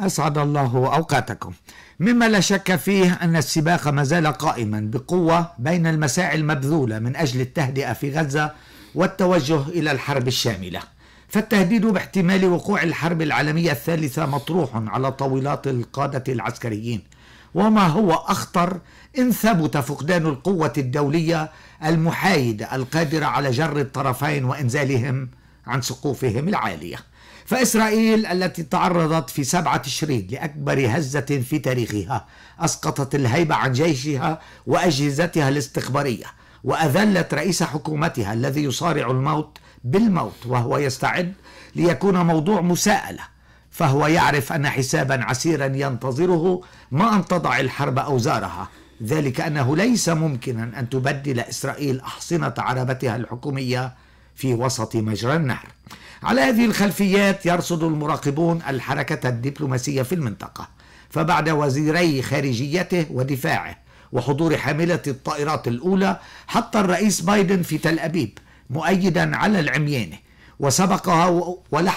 أسعد الله أوقاتكم. مما لا شك فيه أن السباق ما زال قائما بقوة بين المساعي المبذولة من أجل التهدئة في غزة والتوجه إلى الحرب الشاملة، فالتهديد باحتمال وقوع الحرب العالمية الثالثة مطروح على طاولات القادة العسكريين، وما هو أخطر إن ثبت فقدان القوة الدولية المحايدة القادرة على جر الطرفين وإنزالهم عن سقوفهم العالية. فإسرائيل التي تعرضت في 7 تشرين لأكبر هزة في تاريخها أسقطت الهيبة عن جيشها وأجهزتها الاستخبارية، وأذلت رئيس حكومتها الذي يصارع الموت بالموت وهو يستعد ليكون موضوع مساءلة، فهو يعرف أن حسابا عسيرا ينتظره ما أن تضع الحرب أوزارها، ذلك أنه ليس ممكنا أن تبدل إسرائيل أحصنة عربتها الحكومية في وسط مجرى النهر. على هذه الخلفيات يرصد المراقبون الحركة الدبلوماسية في المنطقة، فبعد وزيري خارجيته ودفاعه وحضور حاملة الطائرات الأولى حط الرئيس بايدن في تل أبيب مؤيدا على العمياني، وسبقها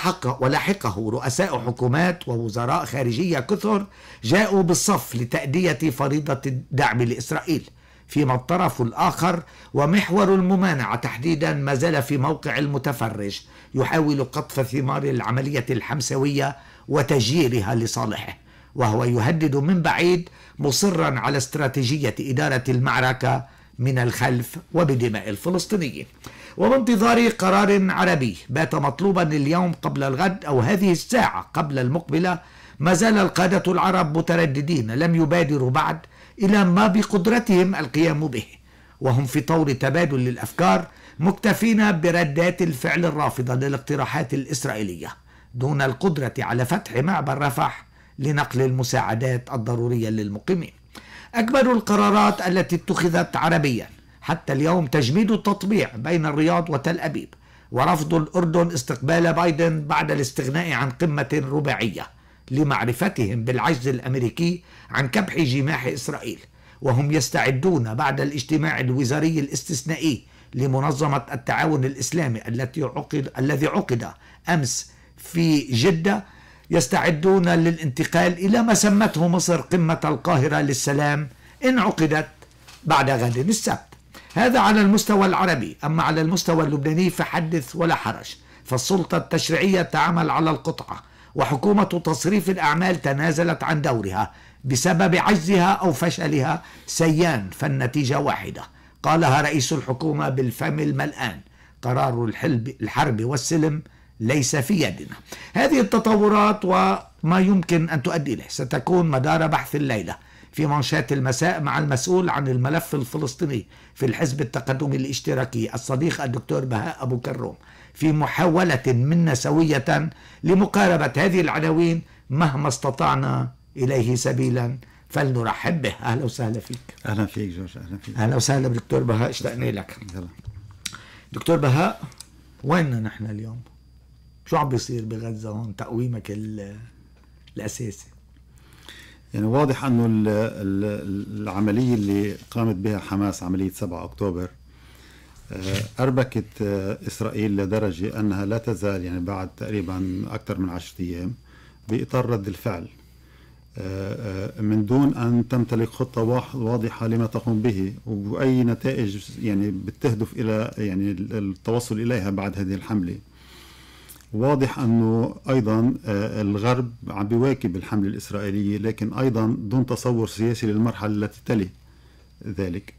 ولحقه رؤساء حكومات ووزراء خارجية كثر جاءوا بالصف لتأدية فريضة الدعم لإسرائيل، فيما الطرف الآخر ومحور الممانعة تحديدا ما زال في موقع المتفرج يحاول قطف ثمار العملية الحمسوية وتجييرها لصالحه، وهو يهدد من بعيد مصرا على استراتيجية إدارة المعركة من الخلف وبدماء الفلسطينيين. وبانتظار قرار عربي بات مطلوبا اليوم قبل الغد أو هذه الساعة قبل المقبلة، ما زال القادة العرب مترددين لم يبادروا بعد إلى ما بقدرتهم القيام به، وهم في طور تبادل للأفكار مكتفين بردات الفعل الرافضة للاقتراحات الإسرائيلية دون القدرة على فتح معبر رفح لنقل المساعدات الضرورية للمقيمين. أكبر القرارات التي اتخذت عربيا حتى اليوم تجميد التطبيع بين الرياض وتل أبيب، ورفض الأردن استقبال بايدن بعد الاستغناء عن قمة رباعية لمعرفتهم بالعجز الأمريكي عن كبح جماح إسرائيل، وهم يستعدون بعد الاجتماع الوزاري الاستثنائي لمنظمة التعاون الإسلامي الذي عقد أمس في جدة، يستعدون للانتقال إلى ما سمته مصر قمة القاهرة للسلام إن عقدت بعد غد السبت. هذا على المستوى العربي. أما على المستوى اللبناني فحدث ولا حرج، فالسلطة التشريعية تعمل على القطعة، وحكومة تصريف الأعمال تنازلت عن دورها بسبب عجزها أو فشلها سيان، فالنتيجة واحدة قالها رئيس الحكومة بالفم الملآن: قرار الحرب والسلم ليس في يدنا. هذه التطورات وما يمكن أن تؤدي إليه ستكون مدار بحث الليلة في منشات المساء مع المسؤول عن الملف الفلسطيني في الحزب التقدمي الاشتراكي الصديق الدكتور بهاء أبو كروم، في محاولة منا سوية لمقاربة هذه العناوين مهما استطعنا إليه سبيلا، فلنرحب به. أهلا وسهلا فيك. أهلا فيك جورج. أهلا فيك. أهلا وسهلا دكتور بهاء، اشتقنا لك. دكتور بهاء، ويننا نحن اليوم؟ شو عم بيصير بغزة هون؟ تقويمك الأساسي. يعني واضح أنه العملية اللي قامت بها حماس، عملية 7 أكتوبر، أربكت إسرائيل لدرجة أنها لا تزال يعني بعد تقريبا أكثر من 10 أيام بإطار رد الفعل من دون أن تمتلك خطة واضحة لما تقوم به وأي نتائج يعني بتهدف إلى يعني التوصل إليها بعد هذه الحملة. واضح أنه أيضا الغرب عم بيواكب الحملة الإسرائيلية، لكن أيضا دون تصور سياسي للمرحلة التي تلي ذلك.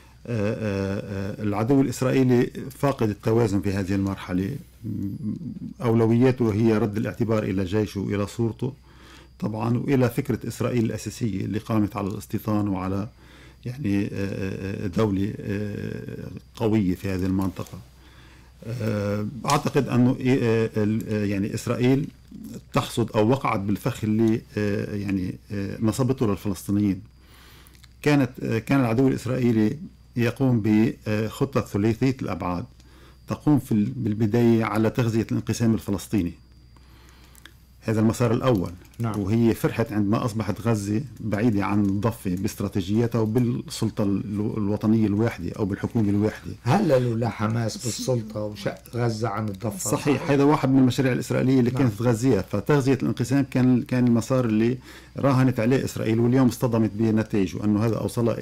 العدو الإسرائيلي فاقد التوازن في هذه المرحلة، أولوياته هي رد الاعتبار إلى جيشه وإلى صورته طبعا، وإلى فكرة إسرائيل الأساسية اللي قامت على الاستيطان وعلى يعني دولة قوية في هذه المنطقة. أعتقد أنه يعني إسرائيل تحصد أو وقعت بالفخ اللي يعني نصبته للفلسطينيين. كان العدو الإسرائيلي يقوم بخطة ثلاثية الأبعاد تقوم بالبداية على تغذية الانقسام الفلسطيني. هذا المسار الأول. نعم. وهي فرحت عندما أصبحت غزة بعيدة عن الضفة باستراتيجيتها وبالسلطة الوطنية الواحدة أو بالحكومة الواحدة. هللوا لحماس بالسلطة وشق غزة عن الضفة. صحيح، هذا واحد من المشاريع الإسرائيلية اللي كانت تغذيها، فتغذية الانقسام كان المسار اللي راهنت عليه إسرائيل، واليوم اصطدمت بنتائجه أنه هذا أوصلها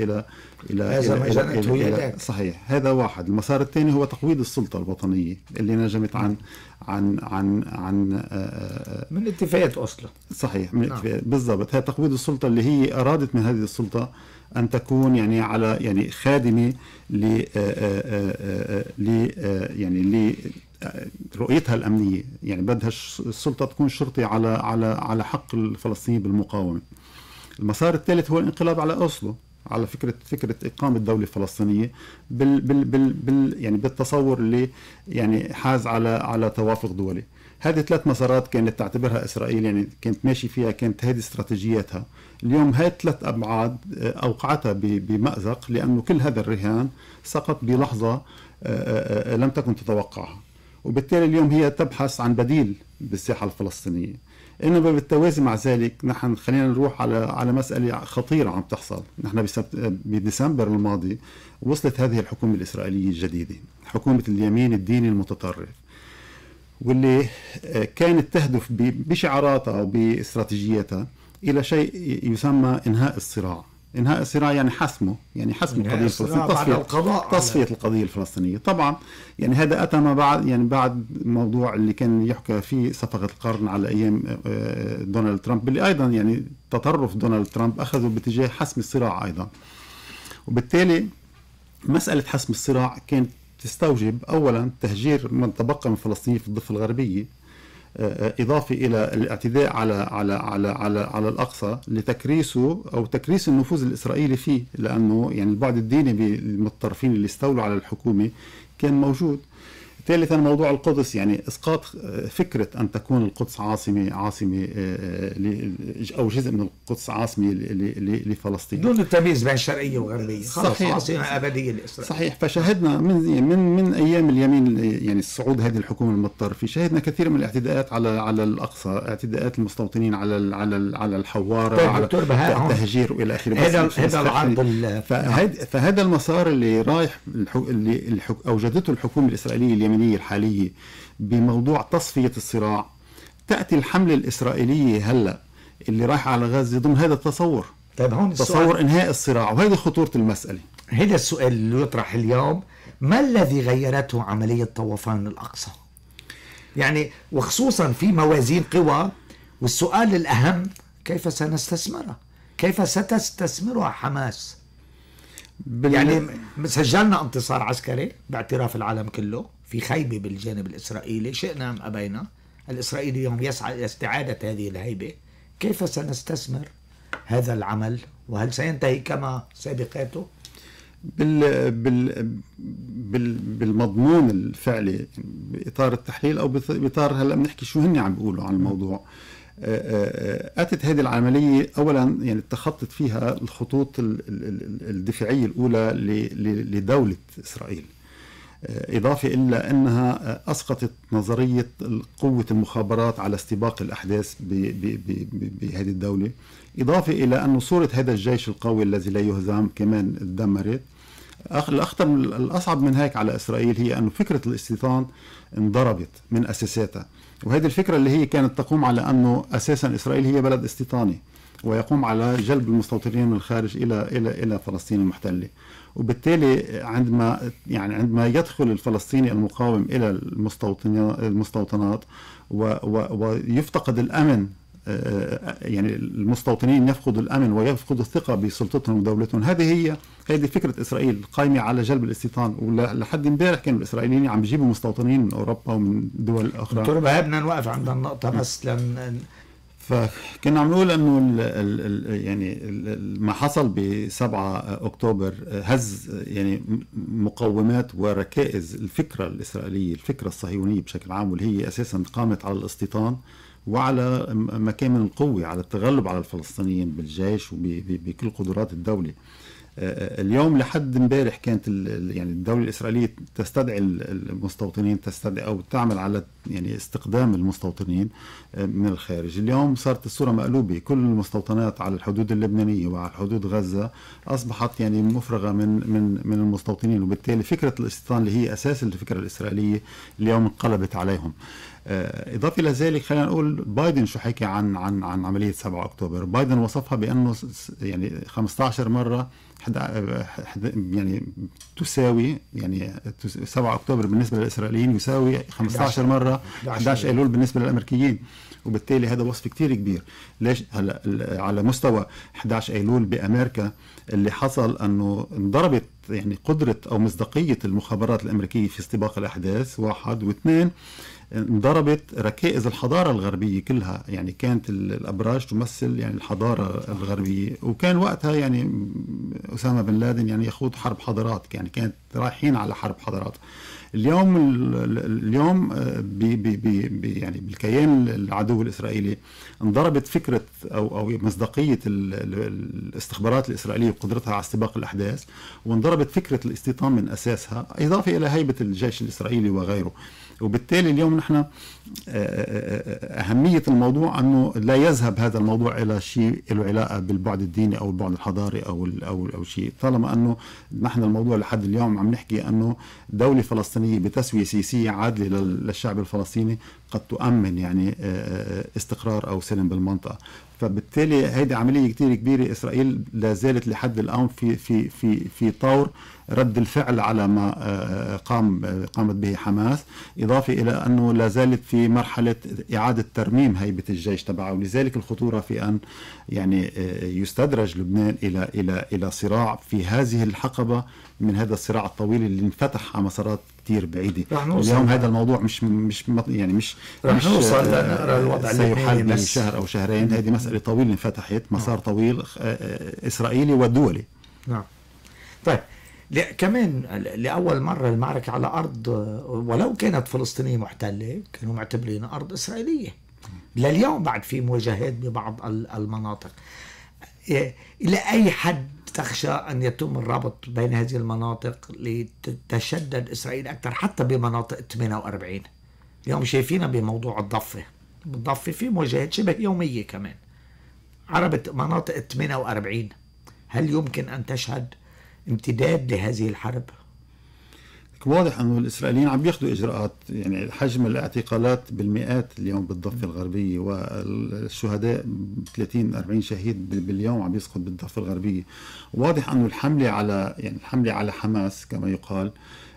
إلى صحيح. هذا واحد. المسار الثاني هو تقويض السلطة الوطنية اللي نجمت عن من اتفاقية أوسلو. صحيح، من اتفاقية بالضبط. هي تقويض السلطة اللي هي أرادت من هذه السلطة أن تكون يعني على يعني خادمة لرؤيتها الأمنية، يعني بدها السلطة تكون شرطي على حق الفلسطينيين بالمقاومة. المسار الثالث هو الانقلاب على أوسلو، على فكرة إقامة دولة فلسطينية يعني بالتصور اللي يعني حاز على توافق دولي. هذه 3 مسارات كانت تعتبرها إسرائيل، يعني كانت ماشي فيها، كانت هذه استراتيجيتها. اليوم هاي 3 أبعاد أوقعتها بمأزق، لأنه كل هذا الرهان سقط بلحظة لم تكن تتوقعها، وبالتالي اليوم هي تبحث عن بديل بالساحة الفلسطينية. إنما بالتوازي مع ذلك نحن خلينا نروح على مسألة خطيرة عم تحصل. نحن بديسمبر الماضي وصلت هذه الحكومة الإسرائيلية الجديدة، حكومة اليمين الديني المتطرف، واللي كانت تهدف بشعاراتها وباستراتيجيتها إلى شيء يسمى إنهاء الصراع. إنهاء الصراع يعني حسمه، يعني حسم القضية الفلسطينية، تصفية القضية الفلسطينية. طبعا يعني هذا أتى ما بعد، يعني بعد موضوع اللي كان يحكى فيه صفقة القرن على أيام دونالد ترامب، اللي أيضا يعني تطرف دونالد ترامب أخذوا باتجاه حسم الصراع أيضا. وبالتالي مسألة حسم الصراع كانت تستوجب أولا تهجير من تبقى من الفلسطينيين في الضفة الغربية، إضافة إلى الاعتداء على الأقصى لتكريسه أو تكريس النفوذ الإسرائيلي فيه، لأنه يعني البعد الديني بالمتطرفين اللي استولوا على الحكومة كان موجود. ثالثا موضوع القدس، يعني اسقاط فكره ان تكون القدس عاصمه او جزء من القدس عاصمه لفلسطين دون التمييز بين الشرقيه والغربيه، خلاص عاصمه ابديه لاسرائيل. صحيح. فشاهدنا من ايام اليمين، يعني الصعود هذه الحكومه المتطرفه، شاهدنا كثير من الاعتداءات على الاقصى، اعتداءات المستوطنين على الحواره، على التهجير والى اخره. هذا العرض فهذا المسار اللي رايح اللي اوجدته الحكومه الاسرائيليه اليمين الحالية بموضوع تصفية الصراع. تأتي الحملة الإسرائيلية هلأ اللي رايحة على غزة ضمن هذا التصور. طيب هون تصور إنهاء الصراع، وهذه خطورة المسألة. هذا السؤال اللي يطرح اليوم: ما الذي غيرته عملية طوفان الأقصى؟ يعني وخصوصا في موازين قوى، والسؤال الأهم: كيف سنستثمرها؟ كيف ستستثمرها حماس؟ يعني سجلنا انتصار عسكري باعتراف العالم كله، في خيبة بالجانب الإسرائيلي، شئنا أم أبينا. الإسرائيلي اليوم يسعى إلى استعادة هذه الهيبة. كيف سنستثمر هذا العمل؟ وهل سينتهي كما سابقاته؟ بالمضمون الفعلي، بإطار التحليل أو بإطار هلأ بنحكي شو هن عم بيقولوا عن الموضوع. أتت هذه العملية أولا يعني تخطت فيها الخطوط الدفاعية الأولى لدولة إسرائيل، إضافة إلى أنها أسقطت نظرية قوة المخابرات على استباق الأحداث بهذه الدولة، إضافة إلى أن صورة هذا الجيش القوي الذي لا يهزم كمان تدمرت. الأخطر الأصعب من هيك على إسرائيل هي أن فكرة الاستيطان انضربت من أساساتها، وهذه الفكرة اللي هي كانت تقوم على أنه أساسا إسرائيل هي بلد استيطاني ويقوم على جلب المستوطنين من الخارج إلى فلسطين المحتلة. وبالتالي عندما يدخل الفلسطيني المقاوم إلى المستوطنات ويفتقد الأمن، يعني المستوطنين يفقدوا الأمن ويفقدوا الثقة بسلطتهم ودولتهم. هذه فكرة إسرائيل قائمة على جلب الاستيطان. ولحد امبارح كانوا الإسرائيليين عم بيجيبوا مستوطنين من أوروبا ومن دول أخرى. دكتور بدنا نوقف عند النقطة بس فكنا عم نقول انه يعني ما حصل ب7 اكتوبر هز يعني مقومات وركائز الفكره الاسرائيليه، الفكره الصهيونيه بشكل عام، واللي هي اساسا قامت على الاستيطان وعلى مكامن القوه، على التغلب على الفلسطينيين بالجيش وبكل قدرات الدوله. اليوم لحد امبارح كانت يعني الدولة الإسرائيلية تستدعي المستوطنين، تستدعي أو تعمل على يعني استقدام المستوطنين من الخارج. اليوم صارت الصورة مقلوبة، كل المستوطنات على الحدود اللبنانية وعلى حدود غزة أصبحت يعني مفرغة من المستوطنين، وبالتالي فكرة الاستيطان اللي هي أساس الفكرة الإسرائيلية اليوم انقلبت عليهم. إضافة إلى ذلك خلينا نقول بايدن شو حكى عن عملية 7 أكتوبر. بايدن وصفها بأنه يعني 15 مرة يعني تساوي، يعني 7 أكتوبر بالنسبة للإسرائيليين يساوي 15 مرة 11 أيلول بالنسبة للأمريكيين، وبالتالي هذا وصف كتير كبير. ليش؟ هلا على مستوى 11 أيلول بأمريكا اللي حصل أنه انضربت يعني قدرة أو مصداقية المخابرات الأمريكية في استباق الأحداث، 1 و2 انضربت ركائز الحضارة الغربية كلها، يعني كانت الأبراج تمثل يعني الحضارة الغربية، وكان وقتها يعني أسامة بن لادن يعني يخوض حرب حضارات، يعني كانت رايحين على حرب حضارات. اليوم يعني بالكيان العدو الإسرائيلي انضربت فكرة أو مصداقية الاستخبارات الإسرائيلية وقدرتها على استباق الأحداث، وانضربت فكرة الاستيطان من أساسها، إضافة إلى هيبة الجيش الإسرائيلي وغيره. وبالتالي اليوم نحن أهمية الموضوع أنه لا يذهب هذا الموضوع إلى شيء له علاقة بالبعد الديني أو البعد الحضاري أو شيء، طالما أنه نحن الموضوع لحد اليوم عم نحكي أنه دولة فلسطينية بتسوية سياسية عادلة للشعب الفلسطيني قد تؤمن يعني استقرار أو سلم بالمنطقة. فبالتالي هيدي عملية كتير كبيرة. إسرائيل لا زالت لحد الآن في طور رد الفعل على ما قامت به حماس، إضافة إلى أنه لا زالت في مرحلة إعادة ترميم هيبة الجيش تبعه، ولذلك الخطورة في أن يعني يستدرج لبنان إلى صراع في هذه الحقبة من هذا الصراع الطويل اللي انفتح على مسارات كتير بعيدة. اليوم هذا الموضوع مش يعني مش نوصل لنقرأ الوضع سيحل بشهر أو شهرين. هذه مسألة طويلة انفتحت، مسار طويل إسرائيلي ودولي. نعم. طيب كمان لأول مرة المعركة على أرض ولو كانت فلسطينية محتلة كانوا معتبرينها أرض إسرائيلية. لليوم بعد في مواجهات ببعض المناطق. إلى أي حد تخشى أن يتم الربط بين هذه المناطق لتتشدد إسرائيل أكثر حتى بمناطق 48؟ اليوم شايفينها بموضوع الضفة في مواجهات شبه يومية كمان عربة مناطق 48. هل يمكن أن تشهد امتداد لهذه الحرب؟ واضح أنه الإسرائيليين عم ياخذوا إجراءات، يعني حجم الاعتقالات بالمئات اليوم بالضفة الغربية، والشهداء 30-40 شهيد باليوم عم يسقط بالضفة الغربية. واضح أنه الحملة على حماس كما يقال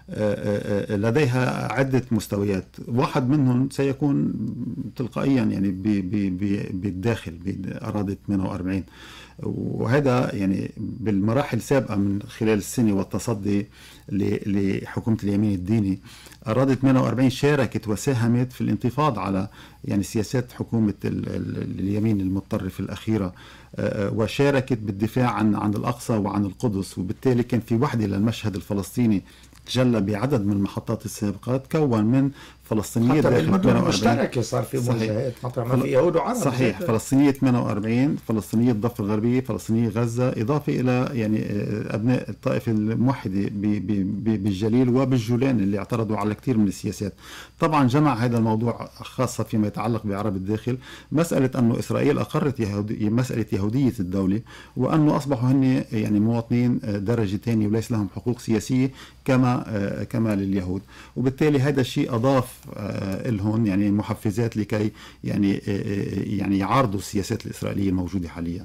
لديها عدة مستويات، واحد منهم سيكون تلقائيا يعني بالداخل بأراضي 48، وهذا يعني بالمراحل السابقة من خلال السنة والتصدي لحكومة اليمين الديني. أراضي 48 شاركت وساهمت في الانتفاض على يعني سياسات حكومة اليمين المتطرف الأخيرة، وشاركت بالدفاع عن الأقصى وعن القدس، وبالتالي كان في وحدة للمشهد الفلسطيني جل بعدد من المحطات السابقة تكون من فلسطينية حتى بالمدن المشتركة صار في مواجهات مطرح ما في يهود وعرب. صحيح، فلسطينية 48، فلسطينية الضفة الغربية، فلسطينية غزة، إضافة إلى يعني أبناء الطائفة الموحدة بالجليل وبالجولان اللي اعترضوا على كثير من السياسات. طبعا جمع هذا الموضوع خاصة فيما يتعلق بعرب الداخل مسألة أنه إسرائيل أقرت مسألة يهودية الدولة، وأنه أصبحوا هن يعني مواطنين درجة ثانية وليس لهم حقوق سياسية كما لليهود، وبالتالي هذا الشيء أضاف لهم يعني محفزات لكي يعني يعارضوا السياسات الإسرائيلية الموجودة حاليا.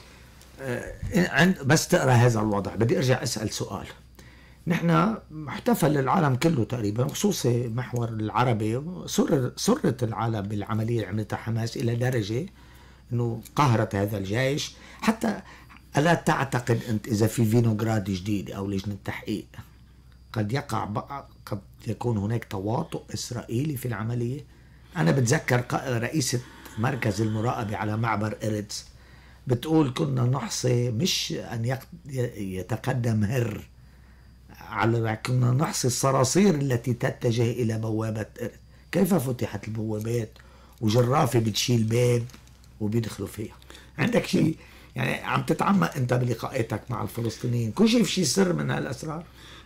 بس تقرأ هذا الوضع بدي أرجع أسأل سؤال. نحن محتفل العالم كله تقريبا خصوصي محور العربي سرت العالم بالعملية اللي عملتها حماس إلى درجة أنه قهرت هذا الجيش. حتى ألا تعتقد أنت إذا في فينوغراد جديد أو لجنة تحقيق قد يكون هناك تواطؤ إسرائيلي في العملية؟ أنا بتذكر رئيسة مركز المراقبة على معبر إيرتز بتقول كنا نحصي مش أن يتقدم هر كنا نحصي الصراصير التي تتجه إلى بوابة إيرتز. كيف فتحت البوابات وجرافة بتشيل باب وبيدخلوا فيها؟ عندك شيء يعني عم تتعمق انت بلقاءاتك مع الفلسطينيين، كل شيء في شيء سر من هالاسرار؟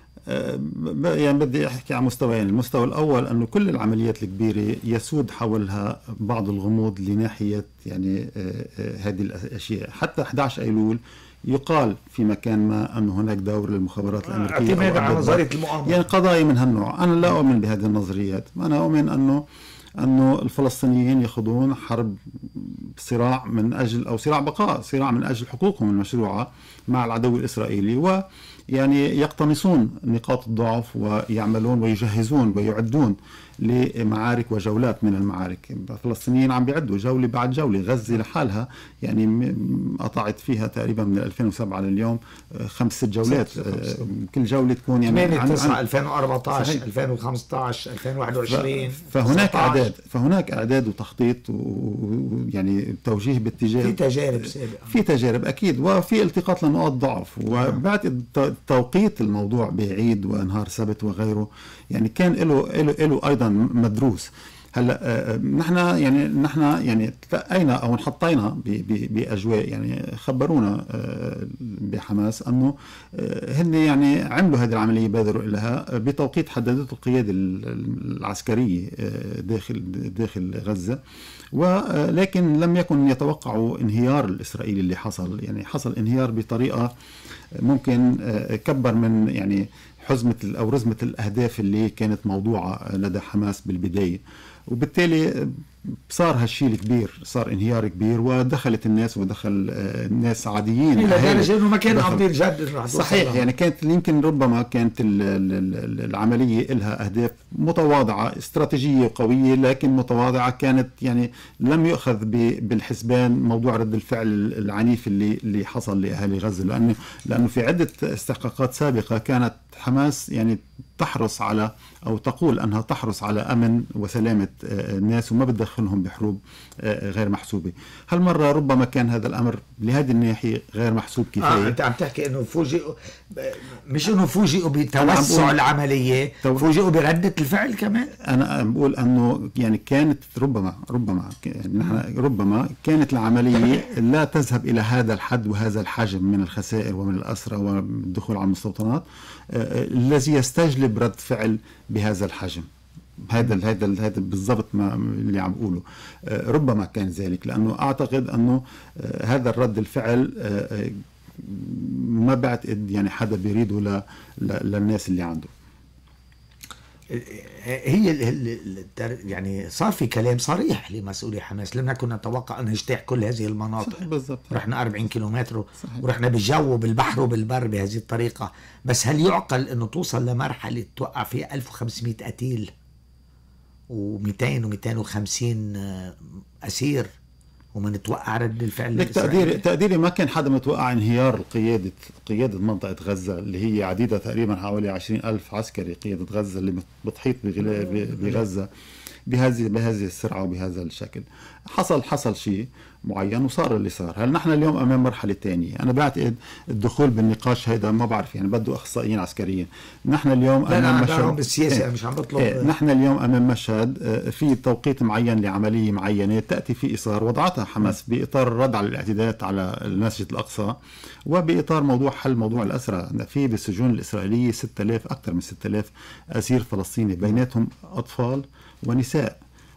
يعني بدي احكي عن مستويين. المستوى الاول انه كل العمليات الكبيره يسود حولها بعض الغموض لناحيه يعني هذه الاشياء. حتى 11 ايلول يقال في مكان ما انه هناك دور للمخابرات الامريكيه اعتماد على نظريه المؤامره، يعني قضايا من هالنوع. انا لا اؤمن بهذه النظريات. انا اؤمن انه الفلسطينيين يخوضون حرب، صراع من اجل، او صراع بقاء، صراع من اجل حقوقهم المشروعه مع العدو الاسرائيلي، ويعني يقتنصون نقاط الضعف ويعملون ويجهزون ويعدون لمعارك وجولات من المعارك. الفلسطينيين عم بيعدوا جوله بعد جوله. غزه لحالها يعني قطعت فيها تقريبا من 2007 لليوم 5-6 جولات. كل جوله تكون يعني 8/9 2014 2015 2021. فهناك اعداد وتخطيط ويعني توجيه باتجاه، في تجارب سابقه، في تجارب اكيد، وفي التقاط لنقاط ضعف. وبعد توقيت الموضوع بعيد وانهار سبت وغيره يعني كان له ايضا مدروس. هلا نحن يعني تلقينا او انحطينا باجواء، يعني خبرونا بحماس انه هن يعني عملوا هذه العمليه، بادروا لها بتوقيت حددته القياده العسكريه داخل غزه، ولكن لم يكن يتوقعوا انهيار الاسرائيلي اللي حصل. يعني حصل انهيار بطريقه ممكن كبر من يعني حزمة أو رزمة الأهداف اللي كانت موضوعة لدى حماس بالبداية، وبالتالي صار هالشيء الكبير، صار انهيار كبير، ودخلت الناس الناس عاديين إلى درجة إنه ما كان عم بيرجع. صحيح. يعني كانت يمكن ربما كانت العملية لها أهداف متواضعة، استراتيجية قوية لكن متواضعة. كانت يعني لم يؤخذ بالحسبان موضوع رد الفعل العنيف اللي حصل لأهالي غزة، لأنه في عدة استحقاقات سابقة كانت حماس يعني تحرص على، أو تقول أنها تحرص على أمن وسلامة الناس وما بتدخلهم بحروب غير محسوبة. هالمرة ربما كان هذا الأمر لهذه الناحية غير محسوب كفاية. أنت عم تحكي أنه فوجئوا، مش أنه فوجئوا بتوسع العملية، فوجئوا بردة الفعل كمان. أنا بقول أنه يعني كانت ربما يعني نحن ربما كانت العملية لا تذهب إلى هذا الحد وهذا الحجم من الخسائر ومن الأسرى والدخول على المستوطنات الذي يستجلب رد فعل بهذا الحجم. هذا بالضبط ما اللي عم بقوله. ربما كان ذلك، لأنه أعتقد أنه هذا الرد الفعل ما بعتقد يعني حدا بيريده للناس اللي عنده. هي يعني صار في كلام صريح لمسؤولي حماس، لم نكن نتوقع أن نجتاح كل هذه المناطق. بالضبط. رحنا 40 كيلومتر ورحنا بالجو وبالبحر وبالبر بهذه الطريقة. بس هل يعقل أنه توصل لمرحلة توقع فيها 1500 قتيل و200 و250 أسير ومن توقع رد الفعل؟ تقديري ما كان حدا متوقع انهيار قيادة منطقة غزة اللي هي عديدة، تقريبا حوالي 20,000 عسكري قيادة غزة اللي بتحيط بغزة بهذه السرعة وبهذا الشكل. حصل شيء معين وصار اللي صار. هل نحن اليوم امام مرحله ثانيه؟ انا بعتقد الدخول بالنقاش هذا ما بعرف، يعني بده اخصائيين عسكريين. نحن اليوم امام مشهد بالسياسه، مش عم بطلب. نحن اليوم امام مشهد في توقيت معين لعمليه معينه تاتي في اطار وضعتها حماس باطار الرد على الاعتداءات على المسجد الاقصى، وباطار حل موضوع الاسرى. في بالسجون الاسرائيليه 6000 اكثر من 6000 اسير فلسطيني، بيناتهم اطفال ونساء.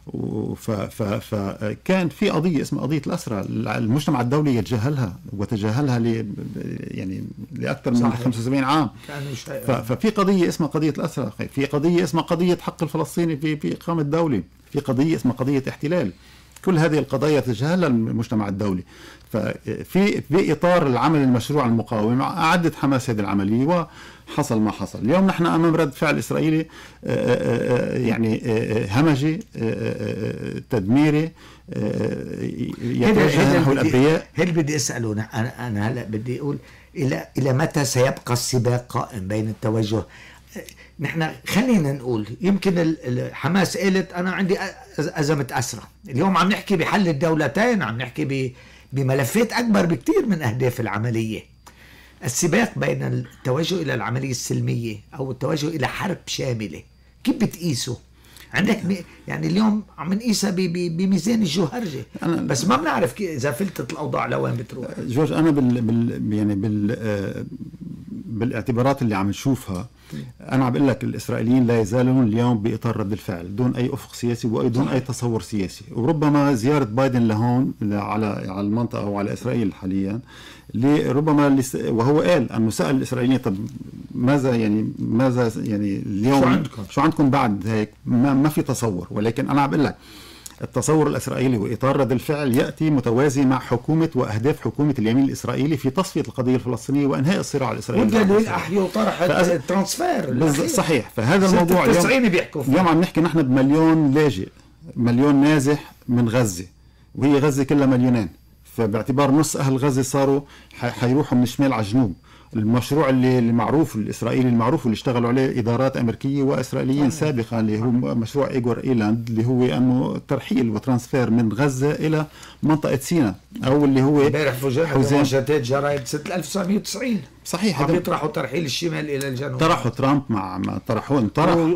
فكان في قضية اسمها قضية الأسرى، المجتمع الدولي يتجاهلها وتجاهلها يعني لأكثر من 75 عام. ففي قضية اسمها قضية الأسرى، في قضية اسمها قضية حق الفلسطيني في إقامة دولة، في قضية اسمها قضية احتلال. كل هذه القضايا تجاهلها المجتمع الدولي. في إطار العمل المشروع المقاوم أعدت حماس هذه العملية وحصل ما حصل. اليوم نحن أمام رد فعل إسرائيلي يعني همجي تدميري يتوجه نحو الأبرياء. هل بدي أسأله أنا هلأ بدي أقول إلى متى سيبقى السباق قائم بين التوجه؟ نحن خلينا نقول يمكن حماس قالت أنا عندي أزمة أسرى، اليوم عم نحكي بحل الدولتين، عم نحكي بملفات أكبر بكتير من أهداف العملية. السباق بين التوجه إلى العملية السلمية أو التوجه إلى حرب شاملة، كيف بتقيسه؟ عندك يعني اليوم عم نقيسها بميزان الجوهرجي، بس ما بنعرف اذا فلتت الاوضاع لوين بتروح. جورج، انا بالاعتبارات اللي عم نشوفها، انا عم بقول لك الاسرائيليين لا يزالون اليوم باطار رد الفعل دون اي افق سياسي ودون اي تصور سياسي. وربما زياره بايدن لهون على المنطقه وعلى اسرائيل حاليا، ربما وهو قال انه سال الاسرائيليين طب ماذا يعني اليوم شو عندكم بعد هيك؟ ما في تصور. ولكن انا عم بقول لك التصور الإسرائيلي وإطار رد الفعل يأتي متوازي مع حكومة وأهداف حكومة اليمين الإسرائيلي في تصفية القضية الفلسطينية وإنهاء الصراع الإسرائيلي. والدليل أحيوا طرح الترانسفير. صحيح. فهذا الموضوع اليوم عم نحكي نحن بمليون لاجئ، مليون نازح من غزة، وهي غزة كلها مليونين، فباعتبار نص أهل غزة صاروا حيروحوا من الشمال على الجنوب. المشروع اللي معروف الإسرائيلي المعروف اللي اشتغلوا عليه إدارات أمريكية وإسرائيليين سابقا، اللي هو مشروع إيغور إيلاند، اللي هو أنه ترحيل وترانسفير من غزة إلى منطقة سيناء، أو اللي هو امبارح فوجئنا بمنشطات جرايد سنة 1990 صحيح عم يطرحوا ترحيل الشمال إلى الجنوب. طرحوا ترامب مع طرحوا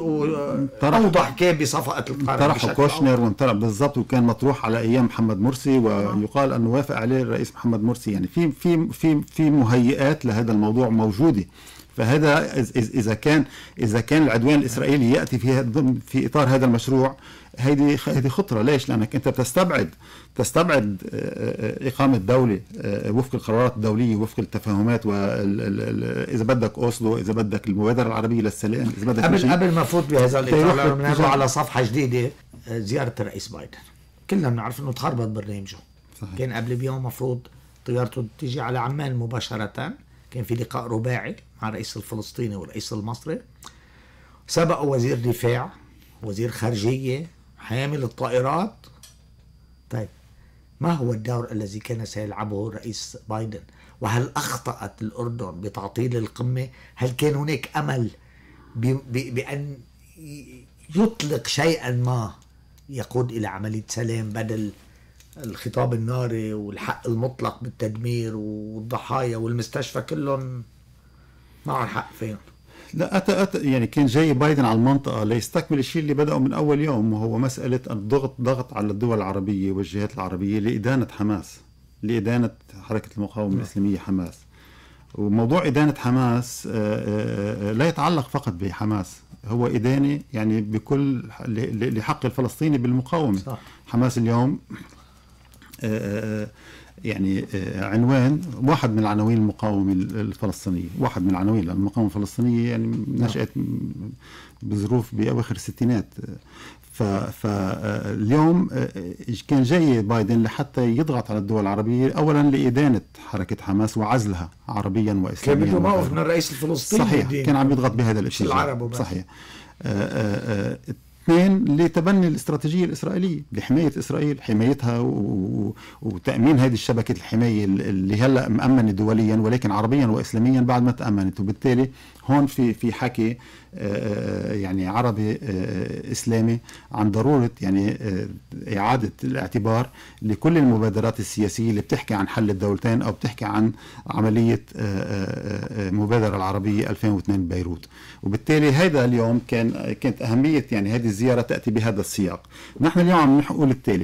أوضح كان بصفقة القرار، طرحوا كوشنر وانطرح بالضبط، وكان مطروح على أيام محمد مرسي، ويقال أنه وافق عليه الرئيس محمد مرسي. يعني في مهيئات لهذا الموضوع موجودة. فهذا إذا كان العدوان الإسرائيلي يأتي في إطار هذا المشروع، هذه خطرة. ليش؟ لأنك أنت تستبعد إقامة دولة وفق القرارات الدولية، وفق التفاهمات، وإذا بدك أوسلو، إذا بدك المبادرة العربية للسلام، إذا بدك قبل ما فوت بهذا الإطار بنروح على صفحة جديدة. زيارة الرئيس بايدن كلنا بنعرف إنه تخربط برنامجه. كان قبل بيوم مفروض طيارته تيجي على عمان مباشرة، كان في لقاء رباعي مع الرئيس الفلسطيني والرئيس المصري، سبقوا وزير دفاع، وزير خارجية، حامل الطائرات. طيب ما هو الدور الذي كان سيلعبه الرئيس بايدن؟ وهل أخطأت الأردن بتعطيل القمة؟ هل كان هناك أمل بأن يطلق شيئا ما يقود إلى عملية سلام بدل الخطاب الناري والحق المطلق بالتدمير والضحايا والمستشفى كلهم مع الحق فيهم؟ لا يعني كان جاي بايدن على المنطقة ليستكمل الشيء اللي بدأه من أول يوم، وهو مسألة ضغط على الدول العربية والجهات العربية لإدانة حماس، لإدانة حركة المقاومة الإسلامية حماس. وموضوع إدانة حماس لا يتعلق فقط بحماس، هو إدانة يعني بكل لحق الفلسطيني بالمقاومة. صح. حماس اليوم يعني عنوان واحد من العناوين المقاومة الفلسطينية، واحد من العناوين المقاومة الفلسطينية، يعني نشأت بظروف بأواخر الستينات. فاليوم كان جاي بايدن لحتى يضغط على الدول العربية، أولا لإدانة حركة حماس وعزلها عربيا وإسلاميا. كان بده موقف من الرئيس الفلسطيني. صحيح، كان عم يضغط بهذا الاتجاه. صحيح. اثنين، لتبني الاستراتيجية الإسرائيلية لحماية إسرائيل، حمايتها وتأمين هذه الشبكة الحماية اللي هلأ مأمنة دوليا ولكن عربيا وإسلاميا بعد ما تأمنت. وبالتالي هون في حكي يعني عربي إسلامي عن ضرورة يعني إعادة الاعتبار لكل المبادرات السياسية اللي بتحكي عن حل الدولتين أو بتحكي عن عملية مبادرة العربية 2002 ببيروت. وبالتالي هذا اليوم كانت أهمية يعني هذه الزيارة تأتي بهذا السياق. نحن اليوم عم نقول التالي،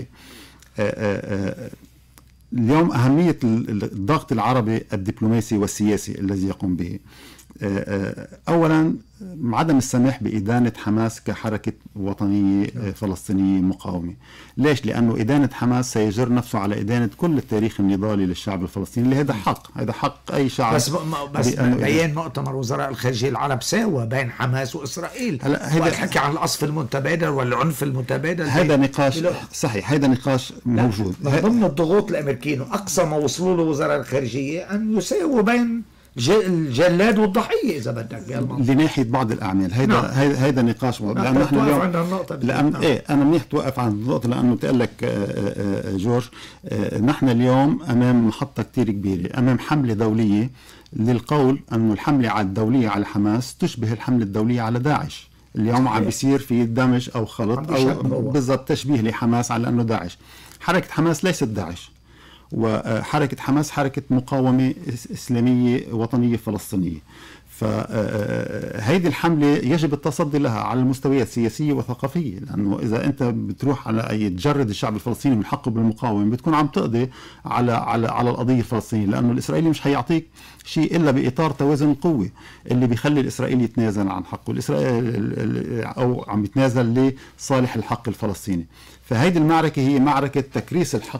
اليوم أهمية الضغط العربي الدبلوماسي والسياسي الذي يقوم به، أولا عدم السماح بإدانة حماس كحركة وطنية فلسطينية مقاومة. ليش؟ لأنه إدانة حماس سيجر نفسه على إدانة كل التاريخ النضالي للشعب الفلسطيني، اللي هذا حق أي شعب. بس بيان مؤتمر وزراء الخارجية العرب ساوى بين حماس وإسرائيل، والحكي عن القصف المتبادل والعنف المتبادل. هذا نقاش صحيح، هذا نقاش موجود من ضمن الضغوط الأمريكيين، وأقصى ما وصلوا له وزراء الخارجية أن يساووا بين الجلاد والضحية إذا بدك لناحية بعض الأعمال. هيدا نقاش لأن نحن اليوم أنا منيح توقف عند النقطة، لأنه تقول لك جورج نحن اليوم أمام محطة كتير كبيرة، أمام حملة دولية للقول أنه الحملة الدولية على حماس تشبه الحملة الدولية على داعش. اليوم عم بيصير في دمج أو خلط أو بالضبط تشبيه لحماس على أنه داعش. حركة حماس ليست داعش، وحركة حماس حركة مقاومة إسلامية وطنية فلسطينية. فهيدي الحملة يجب التصدي لها على المستويات السياسية وثقافية، لأنه إذا أنت بتروح على أي تجرد الشعب الفلسطيني من حقه بالمقاومة بتكون عم تقضي على القضية الفلسطينية، لأنه الإسرائيلي مش هيعطيك شيء إلا بإطار توازن القوة اللي بيخلي الإسرائيلي يتنازل عن حقه الإسرائيلي أو عم يتنازل لصالح الحق الفلسطيني. فهيدي المعركة هي معركة تكريس الحق،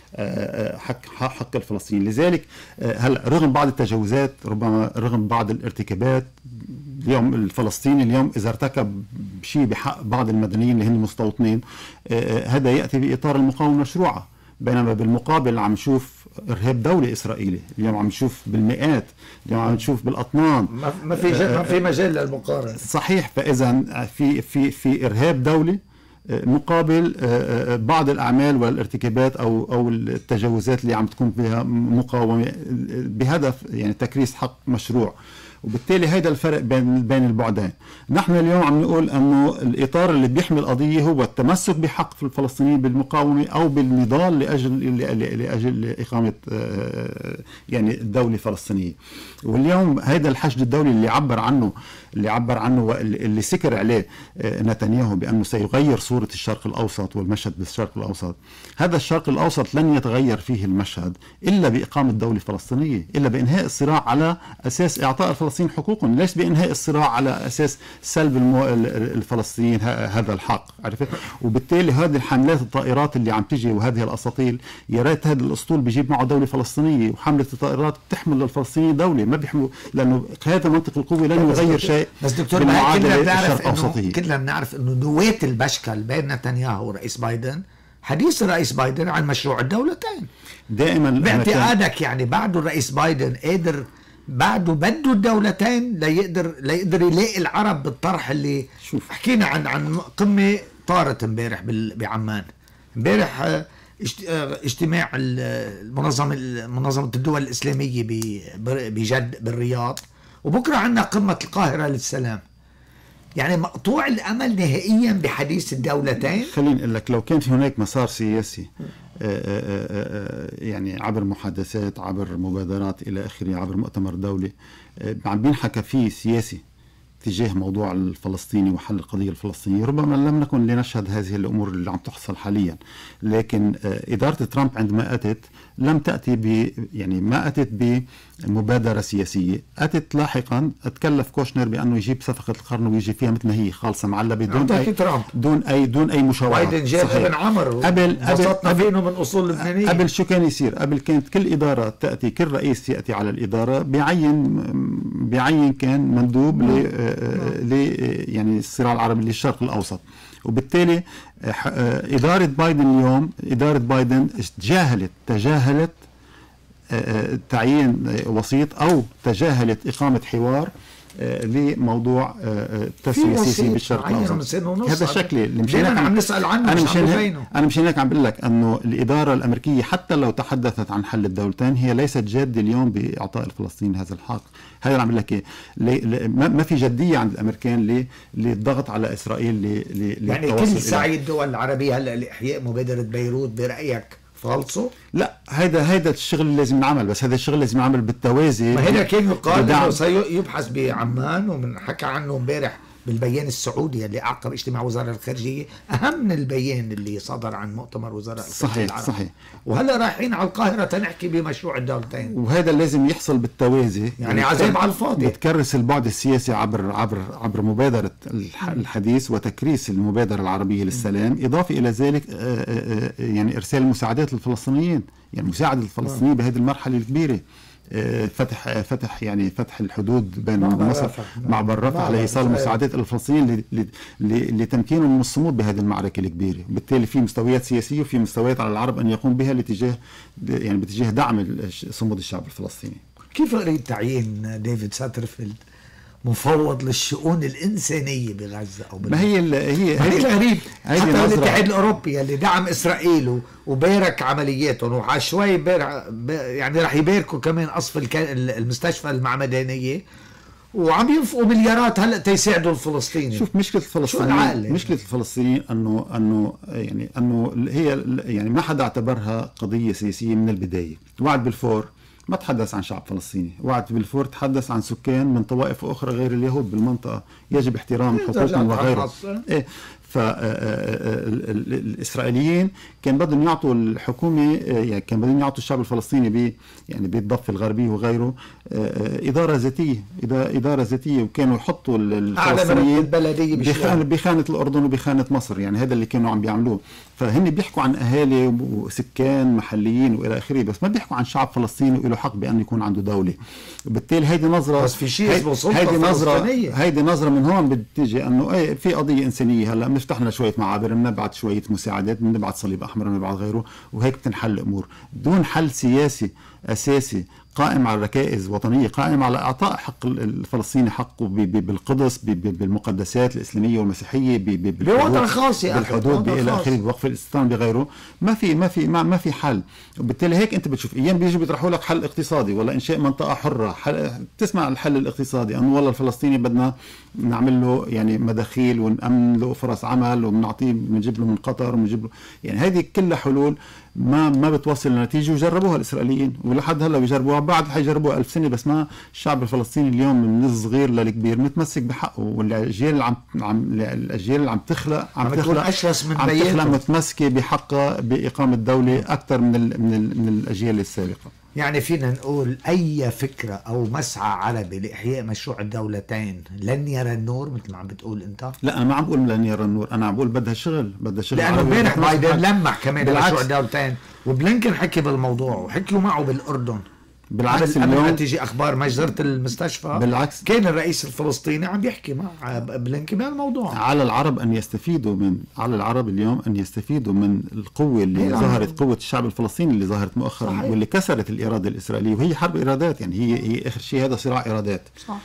حق الفلسطيني. لذلك هلا رغم بعض التجاوزات، ربما رغم بعض الارتكابات، اليوم الفلسطيني اليوم اذا ارتكب شيء بحق بعض المدنيين اللي هن مستوطنين هذا ياتي باطار المقاومه المشروعه، بينما بالمقابل عم نشوف ارهاب دولي اسرائيلي، اليوم عم نشوف بالمئات، اليوم عم نشوف بالاطنان، ما في مجال للمقارنه. صحيح. فاذا في ارهاب دولي مقابل بعض الأعمال والارتكابات أو التجاوزات اللي عم تكون فيها مقاومة بهدف يعني تكريس حق مشروع. وبالتالي هذا الفرق بين البعدين. نحن اليوم عم نقول أنه الإطار اللي بيحمل القضية هو التمسك بحق الفلسطينيين بالمقاومة أو بالنضال لأجل إقامة يعني الدولة الفلسطينية. واليوم هذا الحشد الدولي اللي عبر عنه واللي سكر عليه نتنياهو بأنه سيغير صورة الشرق الأوسط والمشهد بالشرق الأوسط، هذا الشرق الأوسط لن يتغير فيه المشهد إلا بإقامة دولة فلسطينية، إلا بإنهاء الصراع على أساس إعطاء الفلسطينيين حقوقهم، ليس بإنهاء الصراع على أساس سلب الفلسطينيين هذا الحق. عرفت؟ وبالتالي هذه الحملات الطائرات اللي عم تجي وهذه الأساطيل، يا ريت هذا الأسطول بيجيب معه دولة فلسطينية، وحملة الطائرات بتحمل للفلسطينيين دولة، ما بيحملوا، لأنه هذا منطق القوة لن يغير شيء. بس دكتور كلنا بنعرف انه نواة البشكل بين نتنياهو ورئيس بايدن حديث الرئيس بايدن عن مشروع الدولتين. دائما باعتقادك يعني بعده الرئيس بايدن قادر، بعده بده الدولتين ليقدر يلاقي العرب بالطرح اللي شوف حكينا عن قمة طارت امبارح بعمان، امبارح اجتماع منظمة الدول الإسلامية بجد بالرياض، وبكرة عندنا قمة القاهرة للسلام. يعني مقطوع الأمل نهائيا بحديث الدولتين. خليني أقول لك، لو كان في هناك مسار سياسي يعني عبر محادثات، عبر مبادرات إلى آخره، عبر مؤتمر دولي عم بينحكى فيه سياسي تجاه موضوع الفلسطيني وحل القضية الفلسطينية، ربما لم نكن لنشهد هذه الأمور اللي عم تحصل حاليا. لكن إدارة ترامب عندما أتت لم تأتي يعني ما أتت بمبادرة سياسية، أتت لاحقا تكلف كوشنر بأنه يجيب صفقة القرن ويجي فيها مثل ما هي خالصة معلبة دون أي مشاورات. بايدن جاب ابن عمر وبسطنا فينه من أصول لبنانية. قبل شو كان يصير؟ قبل كانت كل إدارة تأتي، كل رئيس يأتي على الإدارة بيعين كان مندوب يعني الصراع العربي للشرق الأوسط. وبالتالي إدارة بايدن اليوم، إدارة بايدن تجاهلت تعيين وسيط أو تجاهلت إقامة حوار لموضوع التسوية السياسية بالشرق الأوسط. هذا الشكل اللي مشان عم نسأل عنه. أنا مشان هيك عم بقول لك أنه الإدارة الأمريكية حتى لو تحدثت عن حل الدولتين هي ليست جادة اليوم بإعطاء الفلسطينيين هذا الحق. هذا عم بقول لك ما في جدية عند الأمريكان للضغط على إسرائيل يعني كل سعي الدول العربية هلا لإحياء مبادرة بيروت برأيك فالصو؟ لا، هيدا الشغل اللي لازم نعمل، بس هذا الشغل لازم نعمل بالتوازي. ما هنا كان يقال انه سيبحث بعمان، ومن حكى عنه امبارح بالبيان السعودي اللي اعقب اجتماع وزراء الخارجيه، اهم من البيان اللي صدر عن مؤتمر وزراء الخارجيه العربي. صحيح. وهلا رايحين على القاهره تنحكي بمشروع الدولتين، وهذا لازم يحصل بالتوازي، يعني عذاب على الفاضي. بتكرس البعد السياسي عبر مبادره الحديث وتكريس المبادره العربيه للسلام، اضافه الى ذلك يعني ارسال المساعدات للفلسطينيين، يعني مساعده الفلسطينيين بهذه المرحله الكبيره، فتح الحدود بين مصر معبر رفح على ايصال المساعدات الفلسطينيين لتمكينهم من الصمود بهذه المعركه الكبيره. وبالتالي في مستويات سياسيه وفي مستويات على العرب ان يقوم بها باتجاه دعم صمود الشعب الفلسطيني. كيف قريت تعيين ديفيد ساترفيلد مفوض للشؤون الإنسانية بغزة أو ما هي الغريب حتى الاتحاد الأوروبي اللي دعم إسرائيل وبارك عملياتهم، وعشوائي يعني رح يباركوا كمان قصف المستشفى المعمدانية، وعم ينفقوا مليارات هلا تيساعدوا الفلسطينيين. شوف مشكلة الفلسطينيين انه هي يعني ما حدا اعتبرها قضية سياسية من البداية. وعد بالفور ما تحدث عن شعب فلسطيني. وعد بلفور تحدث عن سكان من طوائف أخرى غير اليهود بالمنطقة يجب احترام حقوقهم وغيره. فالإسرائيليين كان بدهم يعطوا الحكومة، يعني كان بدهم يعطوا الشعب الفلسطيني يعني بالضفة الغربية وغيره إدارة ذاتية، وكانوا يحطوا الفلسطينيين بخانة الأردن وبخانة مصر. يعني هذا اللي كانوا عم بيعملوه. فهن بيحكوا عن أهالي وسكان محليين وإلى آخره، بس ما بيحكوا عن شعب فلسطيني وله حق بأن يكون عنده دولة. وبالتالي هيدي نظرة، بس في شيء اسمه سلطة فلسطينية. هيدي نظرة من هون بتيجي أنه في قضية إنسانية. هلا بنفتح لنا شوية معابر، بنبعت شوية مساعدات، بنبعت صليب أحمر، بنبعت غيره، وهيك بتنحل الأمور دون حل سياسي أساسي قائم على ركائز وطنية، قائم على إعطاء حق الفلسطيني حقه بالقدس، بالمقدسات الإسلامية والمسيحية، بوطن خاص، بالحدود إلى آخره، بوقف الاستيطان بغيره. ما في حل. وبالتالي هيك أنت بتشوف أيام بيجوا بيطرحوا لك حل اقتصادي ولا إنشاء منطقة حرة. تسمع الحل الاقتصادي أنه والله الفلسطيني بدنا نعمل له يعني مداخيل ونأمن له فرص عمل وبنعطيه، بنجيب له من قطر وبنجيب له، يعني هذه كلها حلول ما بتوصل لنتيجة. وجربوها الإسرائيليين ولحد هلا بيجربوها، بعد حيجربوها 1000 سنة. بس ما الشعب الفلسطيني اليوم من الصغير للكبير متمسك بحقه، والأجيال اللي عم تخلق أشرس من بيتهم، متمسكة بحقها بإقامة دولة أكثر من الأجيال السابقة. يعني فينا نقول أي فكرة أو مسعى عربي لإحياء مشروع الدولتين لن يرى النور مثل ما عم بتقول أنت؟ لا، أنا ما عم بقول لن يرى النور، أنا عم بقول بدها شغل. لأنه امبارح بايدن لمح كمان مشروع الدولتين، وبلينكن حكي بالموضوع وحكيوا معه بالأردن. بالعكس قبل ما تيجي اخبار مجزره المستشفى، بالعكس كان الرئيس الفلسطيني عم يحكي مع بلينكن بهالموضوع. على العرب على العرب اليوم ان يستفيدوا من القوه اللي ظهرت، قوه الشعب الفلسطيني اللي ظهرت مؤخرا. صحيح. واللي كسرت الاراده الاسرائيليه، وهي حرب ارادات. يعني هي اخر شيء هذا صراع ارادات. صح.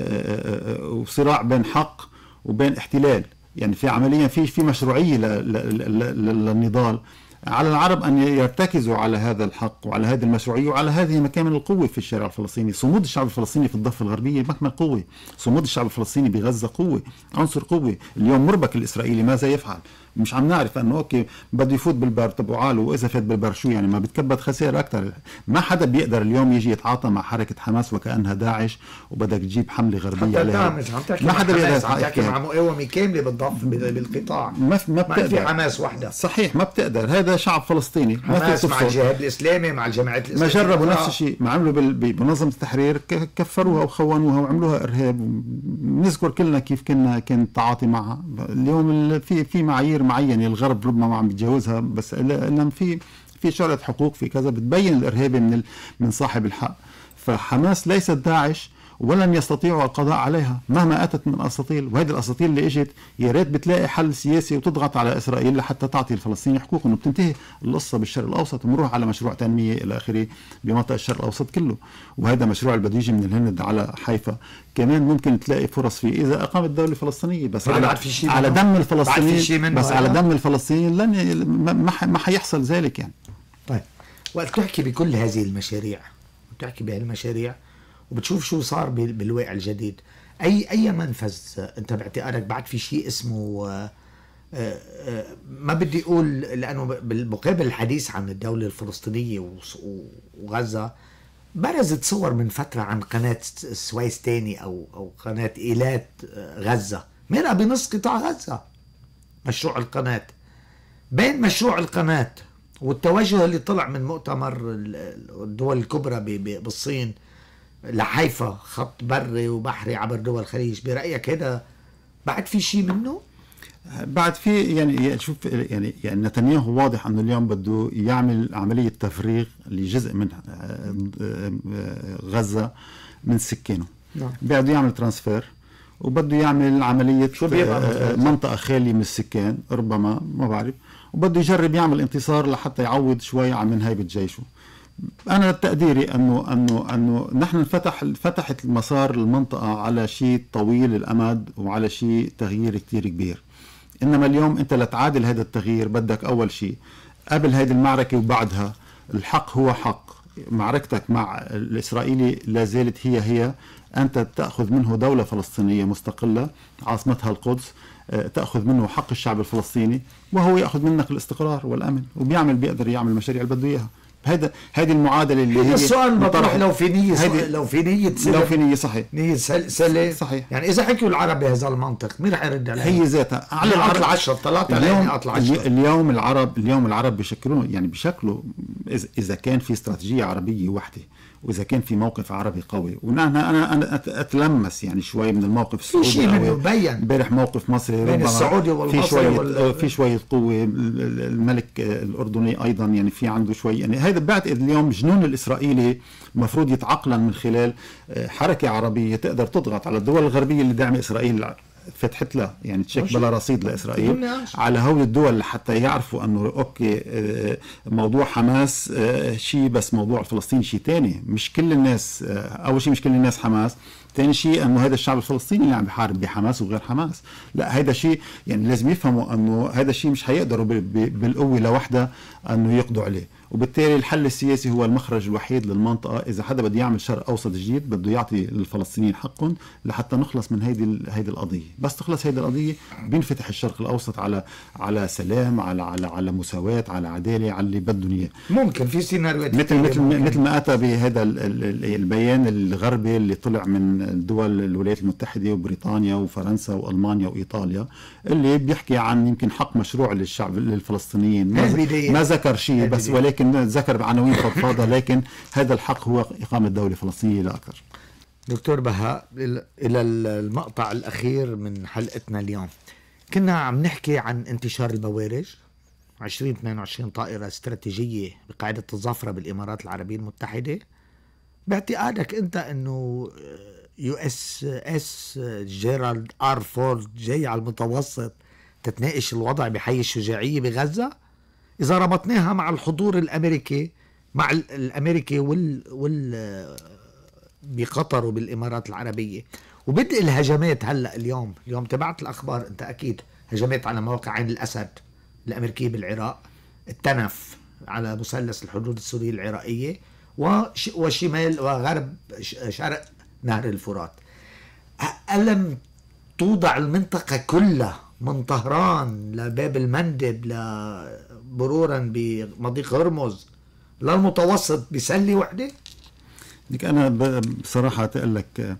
وصراع بين حق وبين احتلال. يعني في عمليا في مشروعيه للنضال. على العرب أن يرتكزوا على هذا الحق وعلى هذه المشروعية وعلى هذه مكامن القوة في الشارع الفلسطيني. صمود الشعب الفلسطيني في الضفة الغربية مكمن قوة، صمود الشعب الفلسطيني بغزة قوة، عنصر قوة. اليوم مربك الإسرائيلي ماذا يفعل؟ مش عم نعرف أنه أوكي بده يفوت بالبر تبعاله، وإذا فات بالبر شو يعني؟ ما بتكبد خسائر أكثر. ما حدا بيقدر اليوم يجي يتعاطى مع حركة حماس وكأنها داعش وبدك تجيب حملة غربية عليها. ما حدا بيقدر. عم تحكي مع مقاومة كاملة بالضفة بالقطاع، ما في حماس وحدة. صحيح، ما بتقدر. هذا شعب فلسطيني، حماس مع الجهاد الإسلامي، مع الجماعات الإسلامية. ما جربوا نفس الشيء، ما عملوا بمنظمة التحرير، كفروها وخونوها وعملوها إرهاب. نذكر كلنا كيف كان التعاطي معها. اليوم في معايير معينة الغرب ربما ما عم بيتجاوزها، بس لأن في شرط حقوق، في كذا بتبين الإرهابي من صاحب الحق. فحماس ليست داعش ولن يستطيعوا القضاء عليها مهما أتت من أساطيل. وهذه الأساطيل اللي إجت يا ريت بتلاقي حل سياسي وتضغط على إسرائيل لحتى تعطي الفلسطيني حقوقهم، وبتنتهي القصة بالشرق الأوسط ونروح على مشروع تنمية إلى آخره بمنطقة الشرق الأوسط كله. وهذا مشروع اللي بده يجي من الهند على حيفا كمان ممكن تلاقي فرص فيه إذا أقامت دولة فلسطينية، بس على دم الفلسطينيين. بس على دم الفلسطينيين ما حيحصل ذلك يعني. طيب، وقت تحكي بكل هذه المشاريع وتحكي بهالمشاريع وبتشوف شو صار بالواقع الجديد، اي منفذ انت باعتقادك بعد في شيء اسمه ما بدي اقول، لانه بالمقابل الحديث عن الدولة الفلسطينية وغزة برزت صور من فترة عن قناة السويس تاني او قناة ايلات غزة، مرقة بنص قطاع غزة مشروع القناة. بين مشروع القناة والتوجه اللي طلع من مؤتمر الدول الكبرى بالصين لحيفا، خط بري وبحري عبر دول الخليج، برأيك هذا بعد في شيء منه؟ بعد في يعني شوف يعني نتنياهو واضح انه اليوم بده يعمل عملية تفريغ لجزء من غزة من سكانه. نعم. بده يعمل ترانسفير وبده يعمل عملية منطقة خالية من السكان ربما، ما بعرف، وبده يجرب يعمل انتصار لحتى يعوض شوي عن هيبة جيشه. أنا تقديري أنه نحن فتحت المسار المنطقة على شيء طويل الأمد وعلى شيء تغيير كتير كبير. إنما اليوم أنت لتعادل هذا التغيير بدك أول شيء قبل هذه المعركة وبعدها الحق هو حق. معركتك مع الإسرائيلي لا زالت هي أنت تأخذ منه دولة فلسطينية مستقلة عاصمتها القدس، تأخذ منه حق الشعب الفلسطيني، وهو يأخذ منك الاستقرار والأمن، وبيقدر يعمل المشاريع اللي بده إياها. هذه المعادله اللي هي السؤال مطروح لو في نيه لو في نيه سلم، لو في نيه صحيح، نيه سلة صحيح. يعني اذا حكوا العرب بهذا المنطق مين رح يرد عليها؟ هي ذاتها على العرب 10 3 اليوم العرب بيشكلوا اذا كان في استراتيجيه عربيه وحده، واذا كان في موقف عربي قوي. انا اتلمس يعني شوي من الموقف السعودي، في شيء منه بين امبارح موقف مصري بين السعودي والمصري في شويه قوه. الملك الاردني ايضا يعني في عنده شوي، يعني هذا بعتقد اليوم جنون الاسرائيلي المفروض يتعقلن من خلال حركه عربيه تقدر تضغط على الدول الغربيه اللي داعمه اسرائيل، فتحت لها يعني تشيك بلا رصيد لاسرائيل على هول الدول حتى يعرفوا انه اوكي موضوع حماس شيء، بس موضوع فلسطين شيء ثاني. مش كل الناس، اول شيء مش كل الناس حماس، ثاني شيء انه هذا الشعب الفلسطيني اللي عم بيحارب بحماس وغير حماس. لا هذا شيء يعني لازم يفهموا انه هذا الشيء مش حيقدروا بالقوه لوحده انه يقضوا عليه، وبالتالي الحل السياسي هو المخرج الوحيد للمنطقه. اذا حدا بده يعمل شرق اوسط جديد بده يعطي للفلسطينيين حقهم لحتى نخلص من هيدي القضيه. بس تخلص هيدي القضيه بينفتح الشرق الاوسط على سلام، على مساواه، على عداله، على اللي بدهم اياه. ممكن في سيناريوهات مثل ما اتى بهذا البيان الغربي اللي طلع من الدول الولايات المتحده وبريطانيا وفرنسا والمانيا وايطاليا، اللي بيحكي عن يمكن حق مشروع للشعب للفلسطينيين. ما ذكر شيء بس، ولكن ذكر بعناوين فضفاضه، لكن هذا الحق هو اقامه دوله فلسطينيه لا اكثر. دكتور بهاء، الى المقطع الاخير من حلقتنا اليوم، كنا عم نحكي عن انتشار البوارج. 2022 طائره استراتيجيه بقاعده الظفره بالامارات العربيه المتحده. باعتقادك انت انه USS جيرالد آر فورد جاي على المتوسط تتناقش الوضع بحي الشجاعية بغزة؟ إذا ربطناها مع الحضور الأمريكي بقطر وبالإمارات العربية وبدء الهجمات هلأ اليوم تبعت الأخبار أنت أكيد، هجمات على مواقع عين الأسد الأمريكية بالعراق، التنف على مثلث الحدود السورية العراقية، وشمال وغرب شرق نهر الفرات. ألم توضع المنطقة كلها من طهران لباب المندب مرورا بمضيق هرمز للمتوسط بسلة وحدة؟ أنا بصراحة أقول لك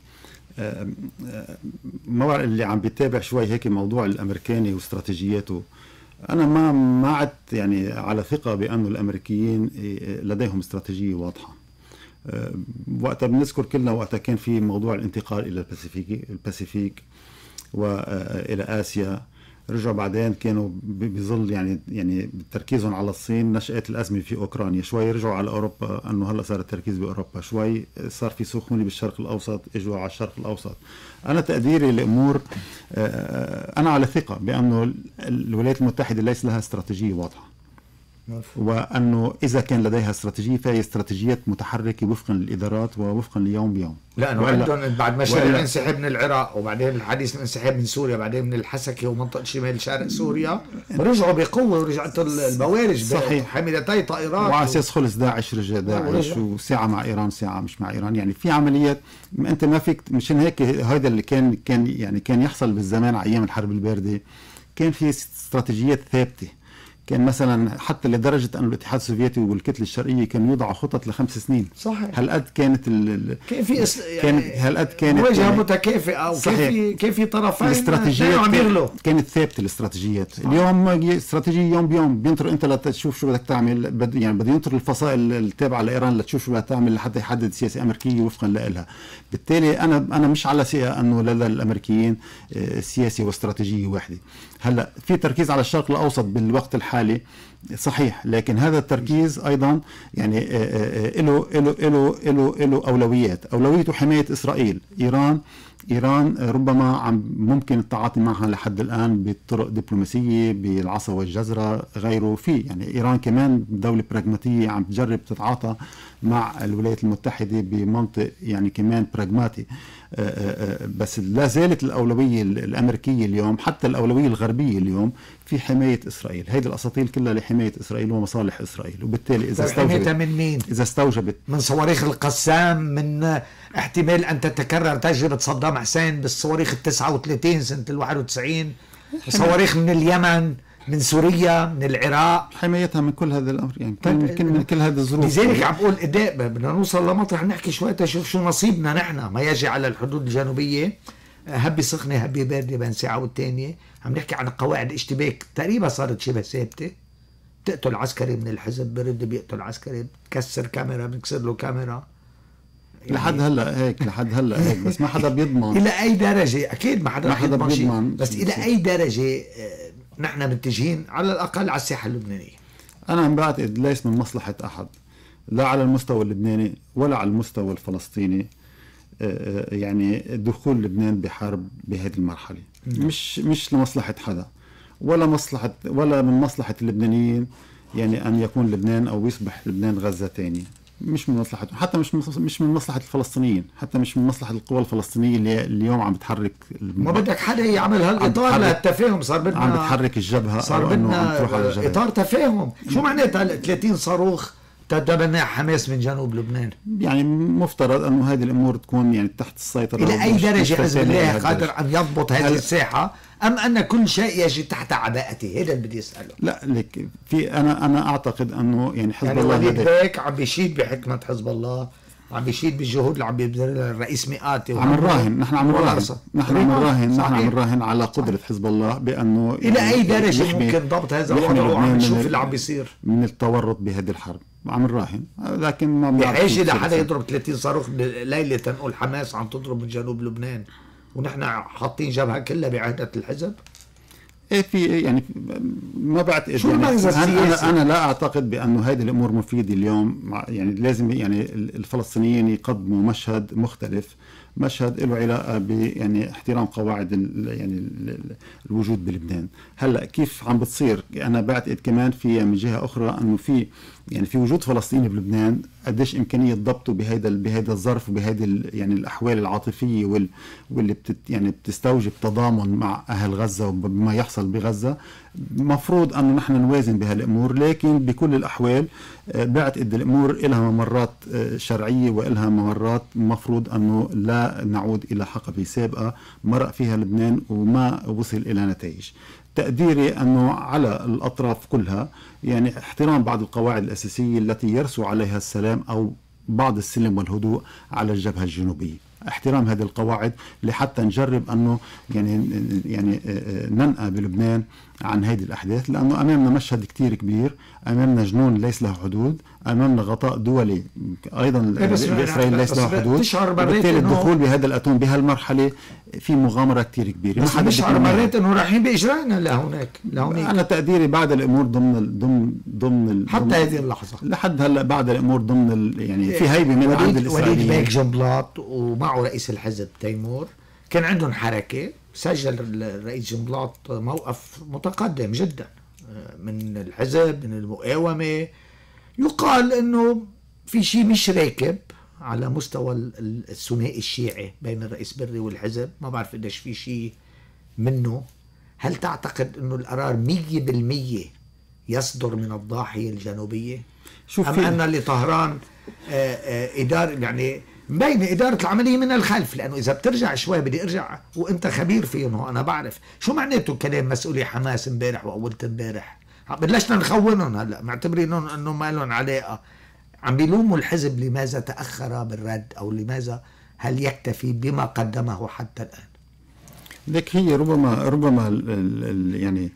اللي عم بيتابع شوي هيك موضوع الأمريكاني واستراتيجياته، أنا ما عدت يعني على ثقة بأنه الأمريكيين لديهم استراتيجية واضحة. وقتها بنذكر كلنا وقتها كان في موضوع الانتقال إلى الباسيفيك وإلى آسيا، رجعوا بعدين كانوا بظل يعني تركيزهم على الصين، نشأت الأزمة في أوكرانيا، شوي رجعوا على أوروبا، أنه هلأ صار التركيز بأوروبا، شوي صار في سخونة بالشرق الأوسط، إجوا على الشرق الأوسط. أنا تقديري لأمور، أنا على ثقة بأنه الولايات المتحدة ليس لها استراتيجية واضحة، وأنه إذا كان لديها استراتيجية فهي استراتيجيات متحركة وفقا للإدارات ووفقا ليوم بيوم. لأنه عندهم بعد ما شرع الانسحاب من العراق، وبعدين الحديث الانسحاب من سوريا، بعدين من الحسكة ومنطقة شمال شرق سوريا، رجعوا بقوة ورجعت البوارج. صحيح، حاملتي طائرات، وعلى أساس خلص داعش، رجع داعش، وساعة مع إيران ساعة مش مع إيران. يعني في عمليات أنت ما فيك، مشان هيك هذا اللي كان يحصل بالزمان أيام الحرب الباردة، كان في استراتيجيات ثابتة. كان مثلا حتى لدرجة أن الاتحاد السوفيتي والكتلة الشرقية كانوا يوضعوا خطط ل5 سنين. صحيح. هالقد كانت كان في هالقد كانت مواجهة متكافئة، وكان في طرفين الاستراتيجيات كانت ثابتة. الاستراتيجيات صحيح. اليوم استراتيجية يوم بيوم بينطر أنت لتشوف شو بدك تعمل، بده ينطر الفصائل التابعة لإيران لتشوف شو بدها تعمل لحتى يحدد سياسة أمريكية وفقا لها. بالتالي أنا مش على ثقة أنه لدى الأمريكيين سياسة واستراتيجية واحدة. هلا في تركيز على الشرق الأوسط بالوقت الحالي صحيح، لكن هذا التركيز أيضا يعني له أولويات. أولويته حماية إسرائيل. إيران ربما ممكن التعاطي معها لحد الآن بطرق دبلوماسية بالعصا والجزرة غيره. يعني إيران كمان دولة براغماتية عم تجرب تتعاطى مع الولايات المتحدة بمنطق يعني كمان براغماتي. بس لا زالت الأولوية الأمريكية اليوم، حتى الأولوية الغربية اليوم، في حماية إسرائيل. هيدي الأساطيل كلها لحماية إسرائيل ومصالح إسرائيل. وبالتالي إذا استوجبت من مين؟ إذا استوجبت من صواريخ القسام، من احتمال أن تتكرر تجربة صدام حسين بالصواريخ 39 سنة 91، صواريخ من اليمن، من سوريا، من العراق، حمايتها من كل هذا الامر يعني طيب من كل هذه الظروف. لذلك عم بقول بدنا نوصل لمطرح نحكي شوي تشوف شو نصيبنا نحن ما يجي على الحدود الجنوبيه. هبي سخنه هبي بارده بين ساعه والتانيه. عم نحكي عن قواعد اشتباك تقريبا صارت شبه ثابته. بتقتل عسكري من الحزب برد بيقتل عسكري، بتكسر كاميرا بنكسر له كاميرا. يعني لحد هلا هيك بس ما حدا بيضمن. الى اي درجه؟ اكيد ما حدا بيضمن، بس الى اي درجه نحن متجهين على الاقل على الساحه اللبنانيه؟ انا عم بعتقد ليس من مصلحه احد، لا على المستوى اللبناني ولا على المستوى الفلسطيني، يعني دخول لبنان بحرب بهذه المرحله. مش لمصلحه حدا، ولا من مصلحه اللبنانيين يعني ان يكون لبنان او يصبح لبنان غزه ثانيه. مش من مصلحتهم، حتى مش من مصلحه الفلسطينيين، حتى مش من مصلحه القوى الفلسطينيه اللي اليوم عم بتحرك. ما بدك حدا يعمل هالاطار للتفاهم. صار بدنا عم بتحرك الجبهه، صار بدنا اطار تفاهم. شو معناتها 30 صاروخ تتبنى حماس من جنوب لبنان؟ يعني مفترض انه هذه الامور تكون يعني تحت السيطره. الى اي درجه حزب الله قادر ان يضبط هذه الساحه، ام ان كل شيء يجي تحت عباءته؟ هذا اللي بدي اساله. لا لك في انا اعتقد انه يعني حزب يعني الله وليد بيك عم بيشيد بحكمه حزب الله، عم بيشيد بالجهود اللي عم بيبذلها الرئيس مئاتي. عم نراهن نحن عم نراهن على قدره حزب الله بانه الى يعني اي درجه ممكن ضبط هذا الوضع وعم نشوف اللي عم بيصير من التورط بهذه الحرب. عم نراهن لكن ما بحاجه لحدا يضرب 30 صاروخ ليله تنقول حماس عم تضرب من جنوب لبنان ونحن حاطين جبهه كلها بعهده الحزب. ايه في يعني ما بعتقد شو يعني انا لا اعتقد بانه هذه الامور مفيده اليوم. يعني لازم يعني الفلسطينيين يقدموا مشهد مختلف، مشهد له علاقه ب يعني احترام قواعد يعني الوجود بلبنان. هلا كيف عم بتصير؟ انا بعتقد كمان في من جهه اخرى انه في يعني في وجود فلسطيني بلبنان قديش امكانيه ضبطه بهيدا الظرف وبهيدي يعني الاحوال العاطفيه واللي يعني بتستوجب تضامن مع اهل غزه وبما يحصل بغزه. مفروض انه نحن نوازن بهالامور، لكن بكل الاحوال بعتقد الامور لها ممرات شرعيه والها ممرات مفروض انه لا نعود الى حقبه سابقه مرق فيها لبنان وما وصل الى نتائج. تقديري أنه على الأطراف كلها يعني احترام بعض القواعد الأساسية التي يرسو عليها السلام أو بعض السلم والهدوء على الجبهة الجنوبية. احترام هذه القواعد لحتى نجرب أنه يعني ننأى بلبنان عن هذه الأحداث، لأنه أمامنا مشهد كتير كبير، أمامنا جنون ليس له حدود، أمامنا غطاء دولي أيضا لإسرائيل ليس له حدود. وبالتالي الدخول بهذا الأتون بهالمرحلة في مغامرة كتير كبيرة. بس بشعر مرات أنه رايحين بإجرائنا لهونيك. أنا تقديري بعد الأمور ضمن حتى هذه اللحظة لحد هلا بعد الأمور ضمن يعني في هيبة من عند الإسرائيليين. وليد بيك جنبلاط ومعه رئيس الحزب تيمور كان عندهم حركة، سجل الرئيس جنبلاط موقف متقدم جدا من الحزب من المقاومة. يقال انه في شيء مش راكب على مستوى الثنائي الشيعي بين الرئيس بري والحزب. ما بعرف قديش في شيء منه. هل تعتقد انه القرار 100% يصدر من الضاحية الجنوبية؟ أم أن لطهران إدارة يعني مبين إدارة العملية من الخلف؟ لأنه إذا بترجع شوي بدي أرجع وأنت خبير فيهم أنا بعرف شو معناته كلام مسؤولي حماس امبارح وأولت امبارح. بلشنا نخونهم هلا معتبرينهم أنه ما لهم علاقة. عم بيلوموا الحزب لماذا تأخر بالرد أو لماذا هل يكتفي بما قدمه حتى الآن؟ لك هي ربما يعني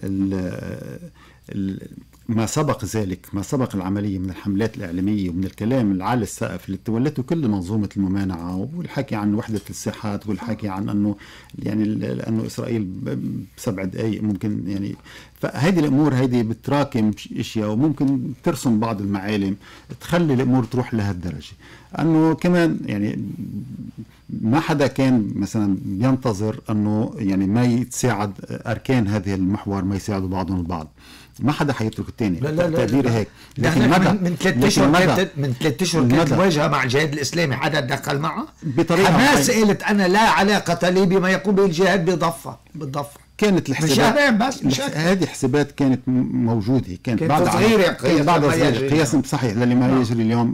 ما سبق ذلك، ما سبق العملية من الحملات الإعلامية ومن الكلام العالي السقف اللي تولته كل منظومة الممانعة، والحكي عن وحدة الساحات والحكي عن أنه يعني لأنه إسرائيل ب7 دقائق ممكن يعني. فهذه الأمور هذه بتراكم أشياء وممكن ترسم بعض المعالم تخلي الأمور تروح لهالدرجة. أنه كمان يعني ما حدا كان مثلا ينتظر أنه يعني ما يتساعد أركان هذه المحور ما يساعدوا بعضهم البعض. ما حدا حيترك الثاني. لا تقديري هيك. لكن من 3 اشهر من 3 اشهر كانت مواجهه مع الجهاد الاسلامي حدا دخل معه بطريقه حماس قالت انا لا علاقه لي بما يقوم به الجهاد بالضفه. كانت الحسابات بس هذه حسابات كانت موجوده، كانت بعد صغيره قياس صحيح للي ما يجري اليوم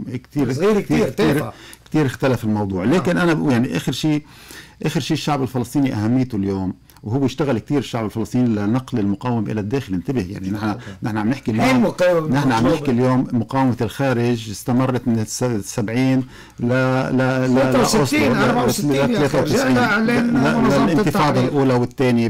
كثير اختلف الموضوع. لكن انا بقول يعني اخر شيء الشعب الفلسطيني اهميته اليوم وهو اشتغل كثير الشعب الفلسطيني لنقل المقاومه الى الداخل. انتبه يعني نحن عم نحكي اليوم، نحن عم نحكي اليوم مقاومه الخارج استمرت من 70 ل 63 64 للانتفاضه الاولى والثانيه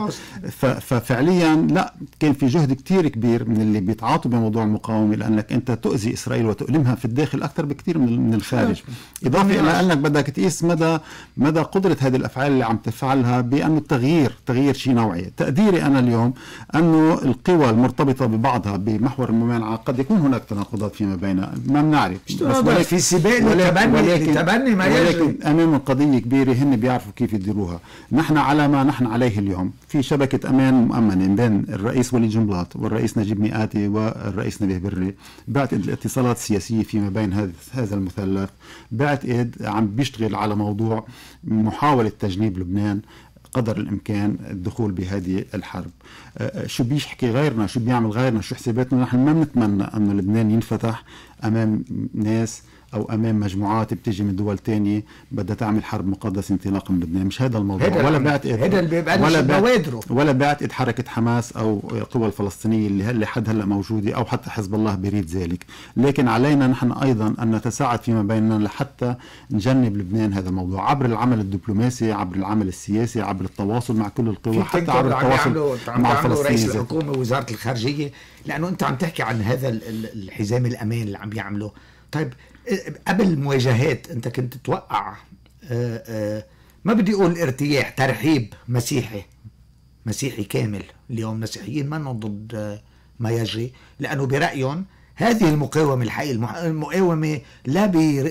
ففعليا لا، كان في جهد كثير كبير من اللي بيتعاطوا بموضوع المقاومه، لانك انت تؤذي اسرائيل وتؤلمها في الداخل اكثر بكثير من الخارج. اضافه الى انك بدك تقيس مدى قدره هذه الافعال اللي عم تفعلها بانه تغيير شيء نوعي. تقديري انا اليوم انه القوى المرتبطه ببعضها بمحور الممانعه قد يكون هناك تناقضات فيما بينها، ما بنعرف، بس في سباق للتبني ما يجري. ولكن امام قضيه كبيره هن بيعرفوا كيف يديروها. نحن على ما نحن عليه اليوم في شبكه امان مؤمنه بين الرئيس وليد جنبلاط والرئيس نجيب مئاتي والرئيس نبيه بري. بعتقد الاتصالات السياسيه فيما بين هذا المثلث بعتقد عم بيشتغل على موضوع محاوله تجنيب لبنان قدر الامكان الدخول بهذه الحرب. شو بيحكي غيرنا، شو بيعمل غيرنا، شو حساباتنا؟ نحن ما بنتمنى انه لبنان ينفتح امام ناس او امام مجموعات بتيجي من دول تانية بدها تعمل حرب مقدسه انطلاقا من لبنان. مش هذا الموضوع، ولا بعتقد ولا بعتقد حركه حماس او القوى الفلسطينيه اللي حد هلا موجوده او حتى حزب الله بيريد ذلك. لكن علينا نحن ايضا ان نتساعد فيما بيننا لحتى نجنب لبنان هذا الموضوع عبر العمل الدبلوماسي، عبر العمل السياسي، عبر التواصل مع كل القوى، حتى عبر التواصل مع الفلسطينيين. رئيس الحكومه ووزاره الخارجيه، لانه انت عم تحكي عن هذا الحزام الامان اللي عم بيعمله. طيب قبل المواجهات انت كنت توقع ما بدي اقول ارتياح، ترحيب مسيحي كامل. اليوم مسيحيين ما ضد ما يجري، لانه برايهم هذه المقاومه الحقيقيه المقاومه لا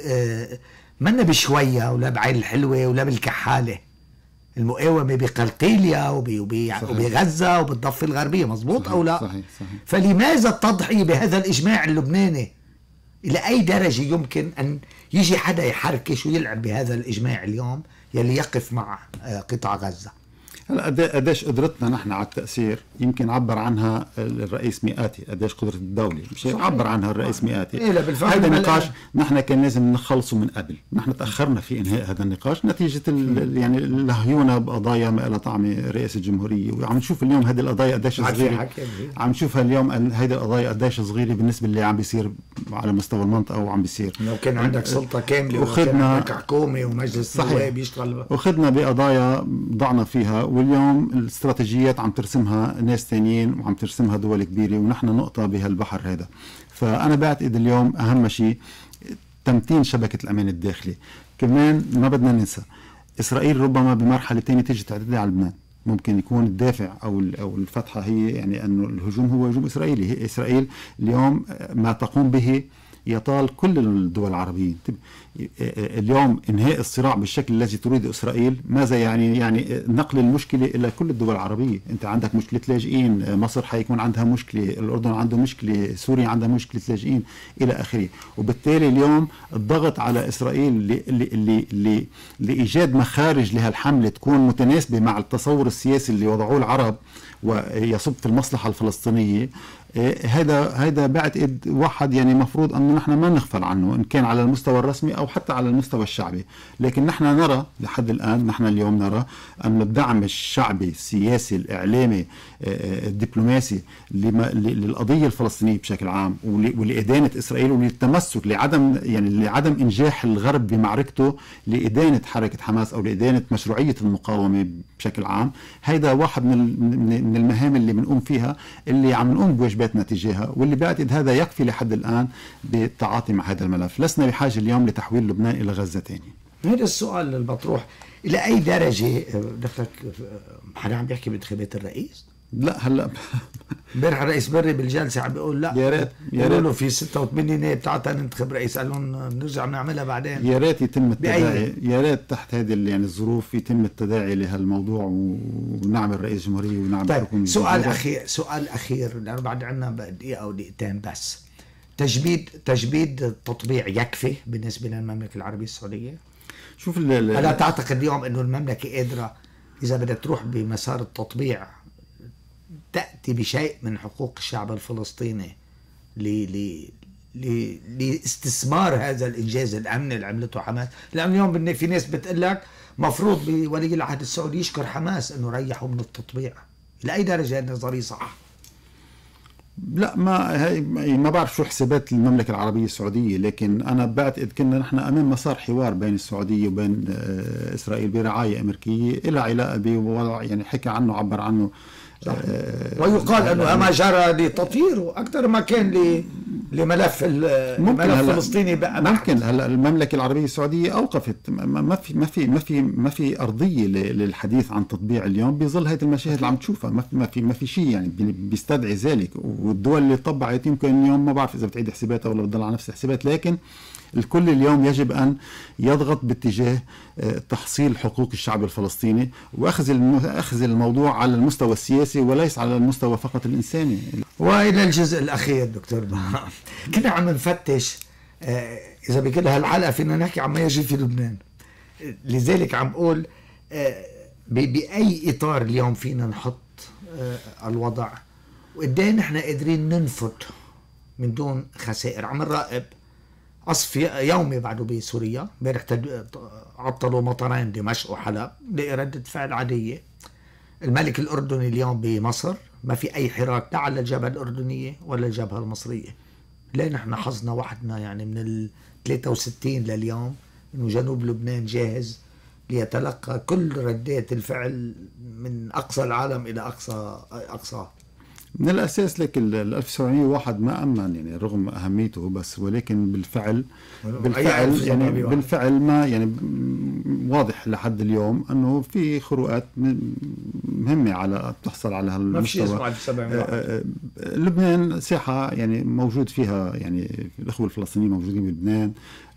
منا بشويه ولا بعين الحلوه ولا بالكحاله. المقاومه بقلقيلية وبغزه وبالضفه الغربيه، مزبوط او لا؟ صحيح. فلماذا التضحيه بهذا الاجماع اللبناني؟ إلى أي درجة يمكن أن يجي حدا يحركش ويلعب بهذا الإجماع اليوم يلي يقف مع قطاع غزة؟ هلا قديش قدرتنا نحن على التأثير يمكن عبر عنها الرئيس مئاتي، قديش قدرة الدولة مش عبر عنها الرئيس مئاتي. هذا النقاش نحن كان لازم نخلصه من قبل، نحن تأخرنا في إنهاء هذا النقاش نتيجة يعني لهيونا بقضايا ما لها طعم رئاسة الجمهورية. وعم نشوف اليوم هذه القضايا قديش صغيرة، عم نشوفها اليوم هذه القضايا قديش صغيرة بالنسبة اللي عم بيصير على مستوى المنطقة وعم بيصير. لو كان عندك سلطة كاملة وكان عندك حكومة ومجلس نواب يشتغل، وخدنا بقضايا ضعنا فيها، واليوم الاستراتيجيات عم ترسمها ناس تانيين وعم ترسمها دول كبيرة ونحن نقطة بهالبحر هذا. فأنا بعتقد اليوم أهم شيء تمتين شبكة الأمان الداخلي. كمان ما بدنا ننسى إسرائيل ربما بمرحلة تانية تيجي تعتدي على لبنان، ممكن يكون الدافع أو الفتحة هي يعني أنه الهجوم هو هجوم إسرائيلي. هي إسرائيل اليوم ما تقوم به يطال كل الدول العربية. اليوم إنهاء الصراع بالشكل الذي تريد إسرائيل ماذا يعني نقل المشكلة إلى كل الدول العربية. أنت عندك مشكلة لاجئين، مصر حيكون عندها مشكلة، الأردن عنده مشكلة، سوريا عندها مشكلة لاجئين إلى آخره. وبالتالي اليوم الضغط على إسرائيل لإيجاد مخارج لهالحملة تكون متناسبة مع التصور السياسي اللي وضعوه العرب ويصب في المصلحة الفلسطينية. هذا بعتقد واحد يعني مفروض أنه نحن ما نغفل عنه إن كان على المستوى الرسمي أو حتى على المستوى الشعبي. لكن نحن نرى لحد الآن، نحن اليوم نرى أن الدعم الشعبي السياسي الإعلامي الدبلوماسي للقضية الفلسطينية بشكل عام ولإدانة إسرائيل وللتمسك لعدم إنجاح الغرب بمعركته لإدانة حركة حماس أو لإدانة مشروعية المقاومة بشكل عام. هذا واحد من المهام اللي بنقوم فيها، اللي عم نقوم بواجباتنا تجاهها، واللي بعتقد هذا يكفي لحد الآن بالتعاطي مع هذا الملف. لسنا بحاجة اليوم لتحويل لبنان إلى غزة تاني. هذا السؤال المطروح، إلى أي درجة دخلك حدا عم بيحكي بانتخابات الرئيس؟ لا هلا امبارح الرئيس بري بالجلسة عم بيقول لا، يا ريت له في 86 نائب تعال ننتخب رئيس، قال لهم نرجع نعملها بعدين. يا ريت يتم التداعي، يا ريت تحت هذه يعني الظروف يتم التداعي لهالموضوع ونعمل رئيس جمهورية ونعمل طيب حكومة. سؤال أخير لأنه بعد عنا دقيقة أو دقيقتين بس. تجميد التطبيع يكفي بالنسبة للمملكة العربية السعودية؟ شوف ألا تعتقد اليوم أنه المملكة قادرة إذا بدها تروح بمسار التطبيع تأتي بشيء من حقوق الشعب الفلسطيني لاستثمار هذا الإنجاز الأمني اللي عملته حماس؟ لأن اليوم في ناس بتقول لك مفروض بولي العهد السعودي يشكر حماس انه ريحوا من التطبيع. لاي درجه النظريه صح؟ لا، ما بعرف شو حسابات المملكة العربية السعودية، لكن أنا بعتقد كنا نحن أمام مسار حوار بين السعودية وبين إسرائيل برعاية أمريكية إلى علاقة بوضع يعني حكى عنه عبر عنه. ويقال أنه ما جرى لتطهيره أكثر ما كان لملف الفلسطيني. ممكن هلا المملكة العربية السعودية أوقفت، ما في أرضية للحديث عن تطبيع اليوم بظل هذه المشاهد اللي عم تشوفها. ما في شيء يعني بيستدعي ذلك. والدول اللي طبعت يمكن اليوم ما بعرف إذا بتعيد حساباتها ولا بتضل على نفس الحسابات، لكن الكل اليوم يجب أن يضغط باتجاه تحصيل حقوق الشعب الفلسطيني وأخذ الموضوع على المستوى السياسي وليس على المستوى فقط الإنساني. وإلى الجزء الأخير دكتور كنا عم نفتش إذا بكل هالحلقة فينا نحكي عما يجري في لبنان. لذلك عم أقول بأي إطار اليوم فينا نحط الوضع وقديه نحن قادرين ننفت من دون خسائر. عم نراقب قصف يومي بعده بسوريا، امبارح عطلوا مطارين دمشق وحلب لردة فعل عادية. الملك الأردني اليوم بمصر، ما في أي حراك لا على الجبهة الأردنية ولا الجبهة المصرية. ليه نحن حظنا وحدنا يعني من ال 63 لليوم إنه جنوب لبنان جاهز ليتلقى كل ردات الفعل من أقصى العالم إلى أقصى. من الأساس لك ال 1701 ما أمن يعني رغم أهميته، بس ولكن بالفعل ما يعني واضح لحد اليوم أنه في خروقات مهمة على تحصل على هالمستوى. لبنان ساحة يعني موجود فيها يعني الأخوة الفلسطينيين موجودين بلبنان،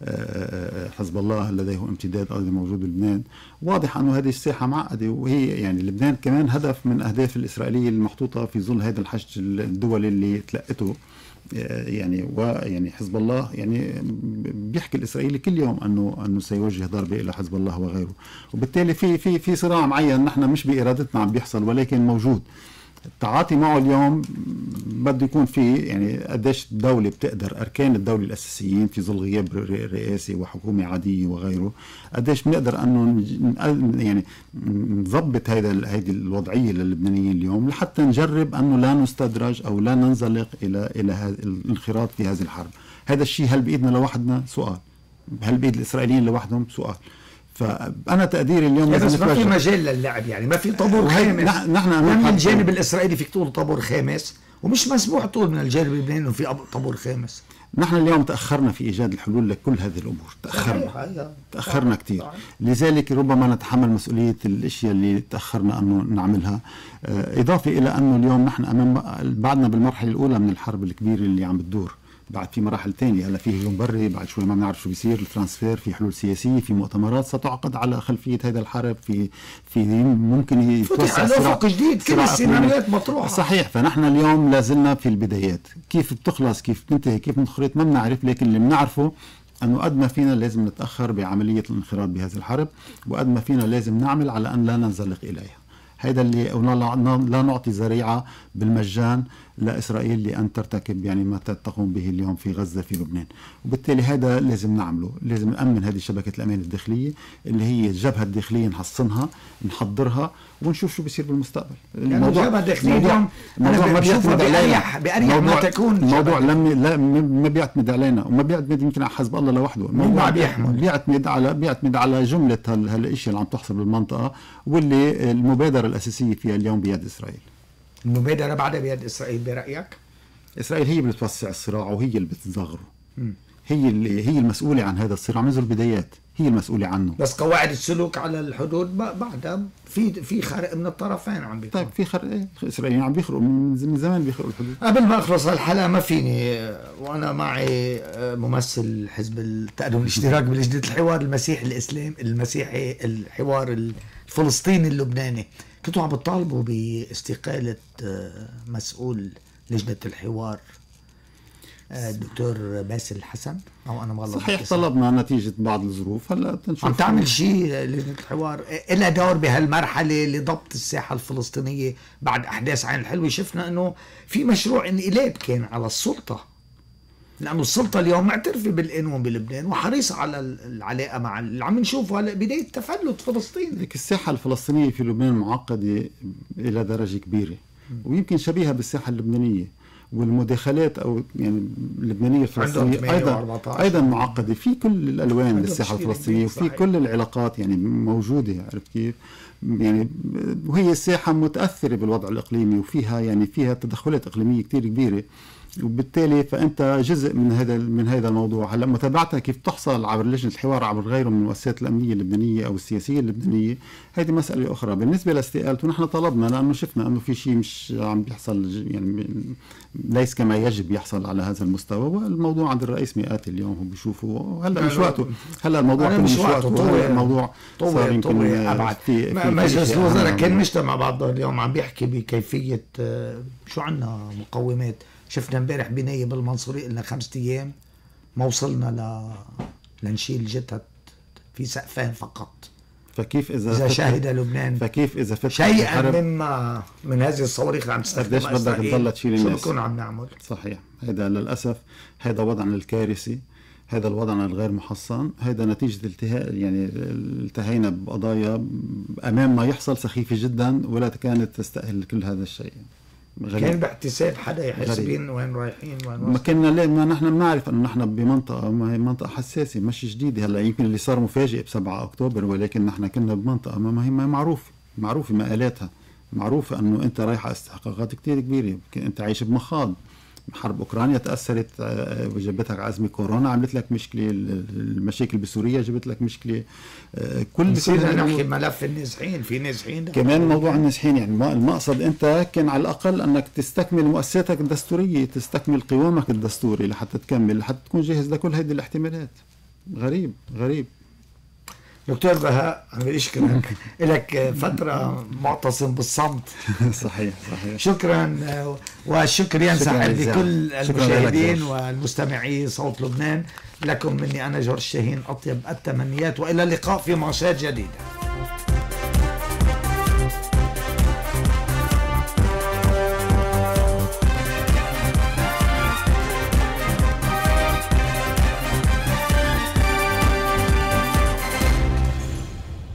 حزب الله لديه امتداد أيضا موجود بلبنان. واضح أنه هذه الساحة معقدة، وهي يعني لبنان كمان هدف من أهداف الإسرائيلية المحطوطة في ظل هذا الحشد الدولي اللي تلقته يعني. ويعني حزب الله يعني بيحكي الإسرائيلي كل يوم أنه سيوجه ضربة إلى حزب الله وغيره، وبالتالي في صراع معين نحن مش بإرادتنا عم بيحصل ولكن موجود. التعاطي معه اليوم بده يكون في يعني قديش الدولة بتقدر، أركان الدولة الأساسيين في ظل غياب رئاسي وحكومة عادية وغيره، قديش بنقدر أنه يعني نضبط هذه الوضعية للبنانيين اليوم لحتى نجرب أنه لا نستدرج أو لا ننزلق إلى الانخراط في هذه الحرب. هذا الشيء هل بإيدنا لوحدنا؟ سؤال. هل بإيد الإسرائيليين لوحدهم؟ سؤال. فأنا تقديري اليوم بس ما في مجال للعب يعني، ما في طابور خامس. نحن من الجانب الإسرائيلي فيك تقول طابور خامس، ومش مسموح تقول من الجانب اللبناني إنه في طابور خامس. نحن اليوم تأخرنا في إيجاد الحلول لكل هذه الأمور، تأخرنا كثير. لذلك ربما نتحمل مسؤولية الأشياء اللي تأخرنا أنه نعملها. إضافة إلى أنه اليوم نحن أمام بعدنا بالمرحلة الأولى من الحرب الكبيرة اللي عم بتدور. بعد في مراحل تانية، هلا في هجوم بري، بعد شوي ما بنعرف شو بيصير، الترانسفير، في حلول سياسية، في مؤتمرات ستعقد على خلفية هذا الحرب، في ممكن يتوسع افق جديد، كل السيناريوهات مطروحة. صحيح. فنحن اليوم لازلنا في البدايات، كيف بتخلص كيف بتنتهي كيف بنخرط ما بنعرف، لكن اللي بنعرفه أنه قد ما فينا لازم نتأخر بعملية الانخراط بهذه الحرب، وقد ما فينا لازم نعمل على أن لا ننزلق إليها. هذا اللي لا نعطي ذريعة بالمجان لإسرائيل لأن ترتكب يعني ما تقوم به اليوم في غزة في لبنان. وبالتالي هذا لازم نعمله، لازم نأمن هذه شبكة الأمان الداخلية اللي هي الجبهة الداخلية، نحصنها نحضرها ونشوف شو بيصير بالمستقبل. الموضوع الجبهة الداخلية اليوم أنا بشوفها بأريح ما تكون. الموضوع ما بيعتمد علينا وما بيعتمد يمكن على حزب الله لوحده. الموضوع بيعتمد على جملة هالاشياء اللي عم تحصل بالمنطقة، واللي المبادرة الأساسية فيها اليوم بيد إسرائيل. المبادرة بعدها بيد إسرائيل برأيك؟ إسرائيل هي اللي بتوسع الصراع وهي اللي بتصغره. هي المسؤولة عن هذا الصراع منذ البدايات، هي المسؤولة عنه. بس قواعد السلوك على الحدود بعدها في خرق من الطرفين عم بيكون. طيب في خرق ايه؟ الإسرائيليين عم بيخرقوا من زمان، بيخرقوا الحدود. قبل ما أخلص الحلقة ما فيني وأنا معي ممثل حزب التقدم الاشتراك بلجنة الحوار المسيحي الحوار الفلسطيني اللبناني، كنتوا عم بتطالبوا باستقالة مسؤول لجنة الحوار الدكتور باسل الحسن، أو أنا مغلط؟ صحيح، طلبنا نتيجة بعض الظروف. هلا تنشوف عم تعمل شيء لجنة الحوار إلها دور بهالمرحلة لضبط الساحة الفلسطينية بعد أحداث عين الحلوة؟ شفنا إنه في مشروع انقلاب كان على السلطة. لأنه السلطة اليوم معترفة بالقانون بلبنان وحريصة على العلاقة مع اللي عم نشوفه هلا بداية تفلت فلسطين. لك الساحة الفلسطينية في لبنان معقدة إلى درجة كبيرة، ويمكن شبيهة بالساحة اللبنانية، والمداخلات او يعني اللبنانيه الفلسطينيه ايضا معقده في كل الالوان للساحه الفلسطينيه، وفي كل العلاقات يعني موجوده، عرفت كيف؟ يعني وهي الساحه متاثره بالوضع الاقليمي، وفيها يعني فيها تدخلات اقليميه كثير كبيره، وبالتالي فانت جزء من هذا الموضوع. هلا متابعتها كيف تحصل عبر لجنه الحوار عبر غيره من المؤسسات الامنيه اللبنانيه او السياسيه اللبنانيه، هذه مساله اخرى. بالنسبه لاستقالته نحن طلبنا لانه شفنا انه في شيء مش عم بيحصل، يعني ليس كما يجب يحصل على هذا المستوى، والموضوع عند الرئيس مئات اليوم هو بيشوفه. هلا مش وقته، هلا الموضوع مش وقته، الموضوع صار يمكن ابعد. مجلس الوزراء كان مجتمع بعض اليوم عم بيحكي بكيفيه شو عنا مقومات. شفنا امبارح بناية بالمنصورية قلنا 5 أيام ما وصلنا لنشيل جثث في سقفين فقط. فكيف إذا شهد لبنان فكيف إذا فتح شيئا مما من هذه الصواريخ اللي عم تستخدمها قديش بدك تضل تشيل الناس؟ شو بكون عم نعمل؟ صحيح. هذا للأسف هذا وضعنا الكارثي، هذا الوضع الغير محصن، هذا نتيجة يعني التهينا بقضايا أمام ما يحصل سخيفة جدا ولا كانت تستأهل كل هذا الشيء. غريب. كان باحتساب حدا يحس بين وين رايحين وين ما كنا ما نحن بنعرف انه نحن بمنطقه، ما هي منطقه حساسه مش جديده. هلا يمكن اللي صار مفاجئ ب7 اكتوبر، ولكن نحن كنا بمنطقه ما هي معروفه مآلاتها، معروفه انه انت رايح على استحقاقات كثير كبيره. انت عايش بمخاض، حرب اوكرانيا تاثرت وجبتك ازمه كورونا، عملت لك مشكله، المشاكل بسوريا جبت لك مشكله. كل نصير نحكي ملف النازحين، في نازحين كمان موضوع النازحين. يعني المقصد انت كان على الاقل انك تستكمل مؤسساتك الدستوريه، تستكمل قوامك الدستوري لحتى تكمل، لحتى تكون جاهز لكل هذه الاحتمالات. غريب. دكتور بهاء عم بشكرك لك فترة معتصم بالصمت. صحيح. شكرا، والشكر ينسحب لكل المشاهدين والمستمعي صوت لبنان. لكم مني أنا جورج شاهين أطيب التمنيات، وإلى اللقاء في ماتشات جديدة.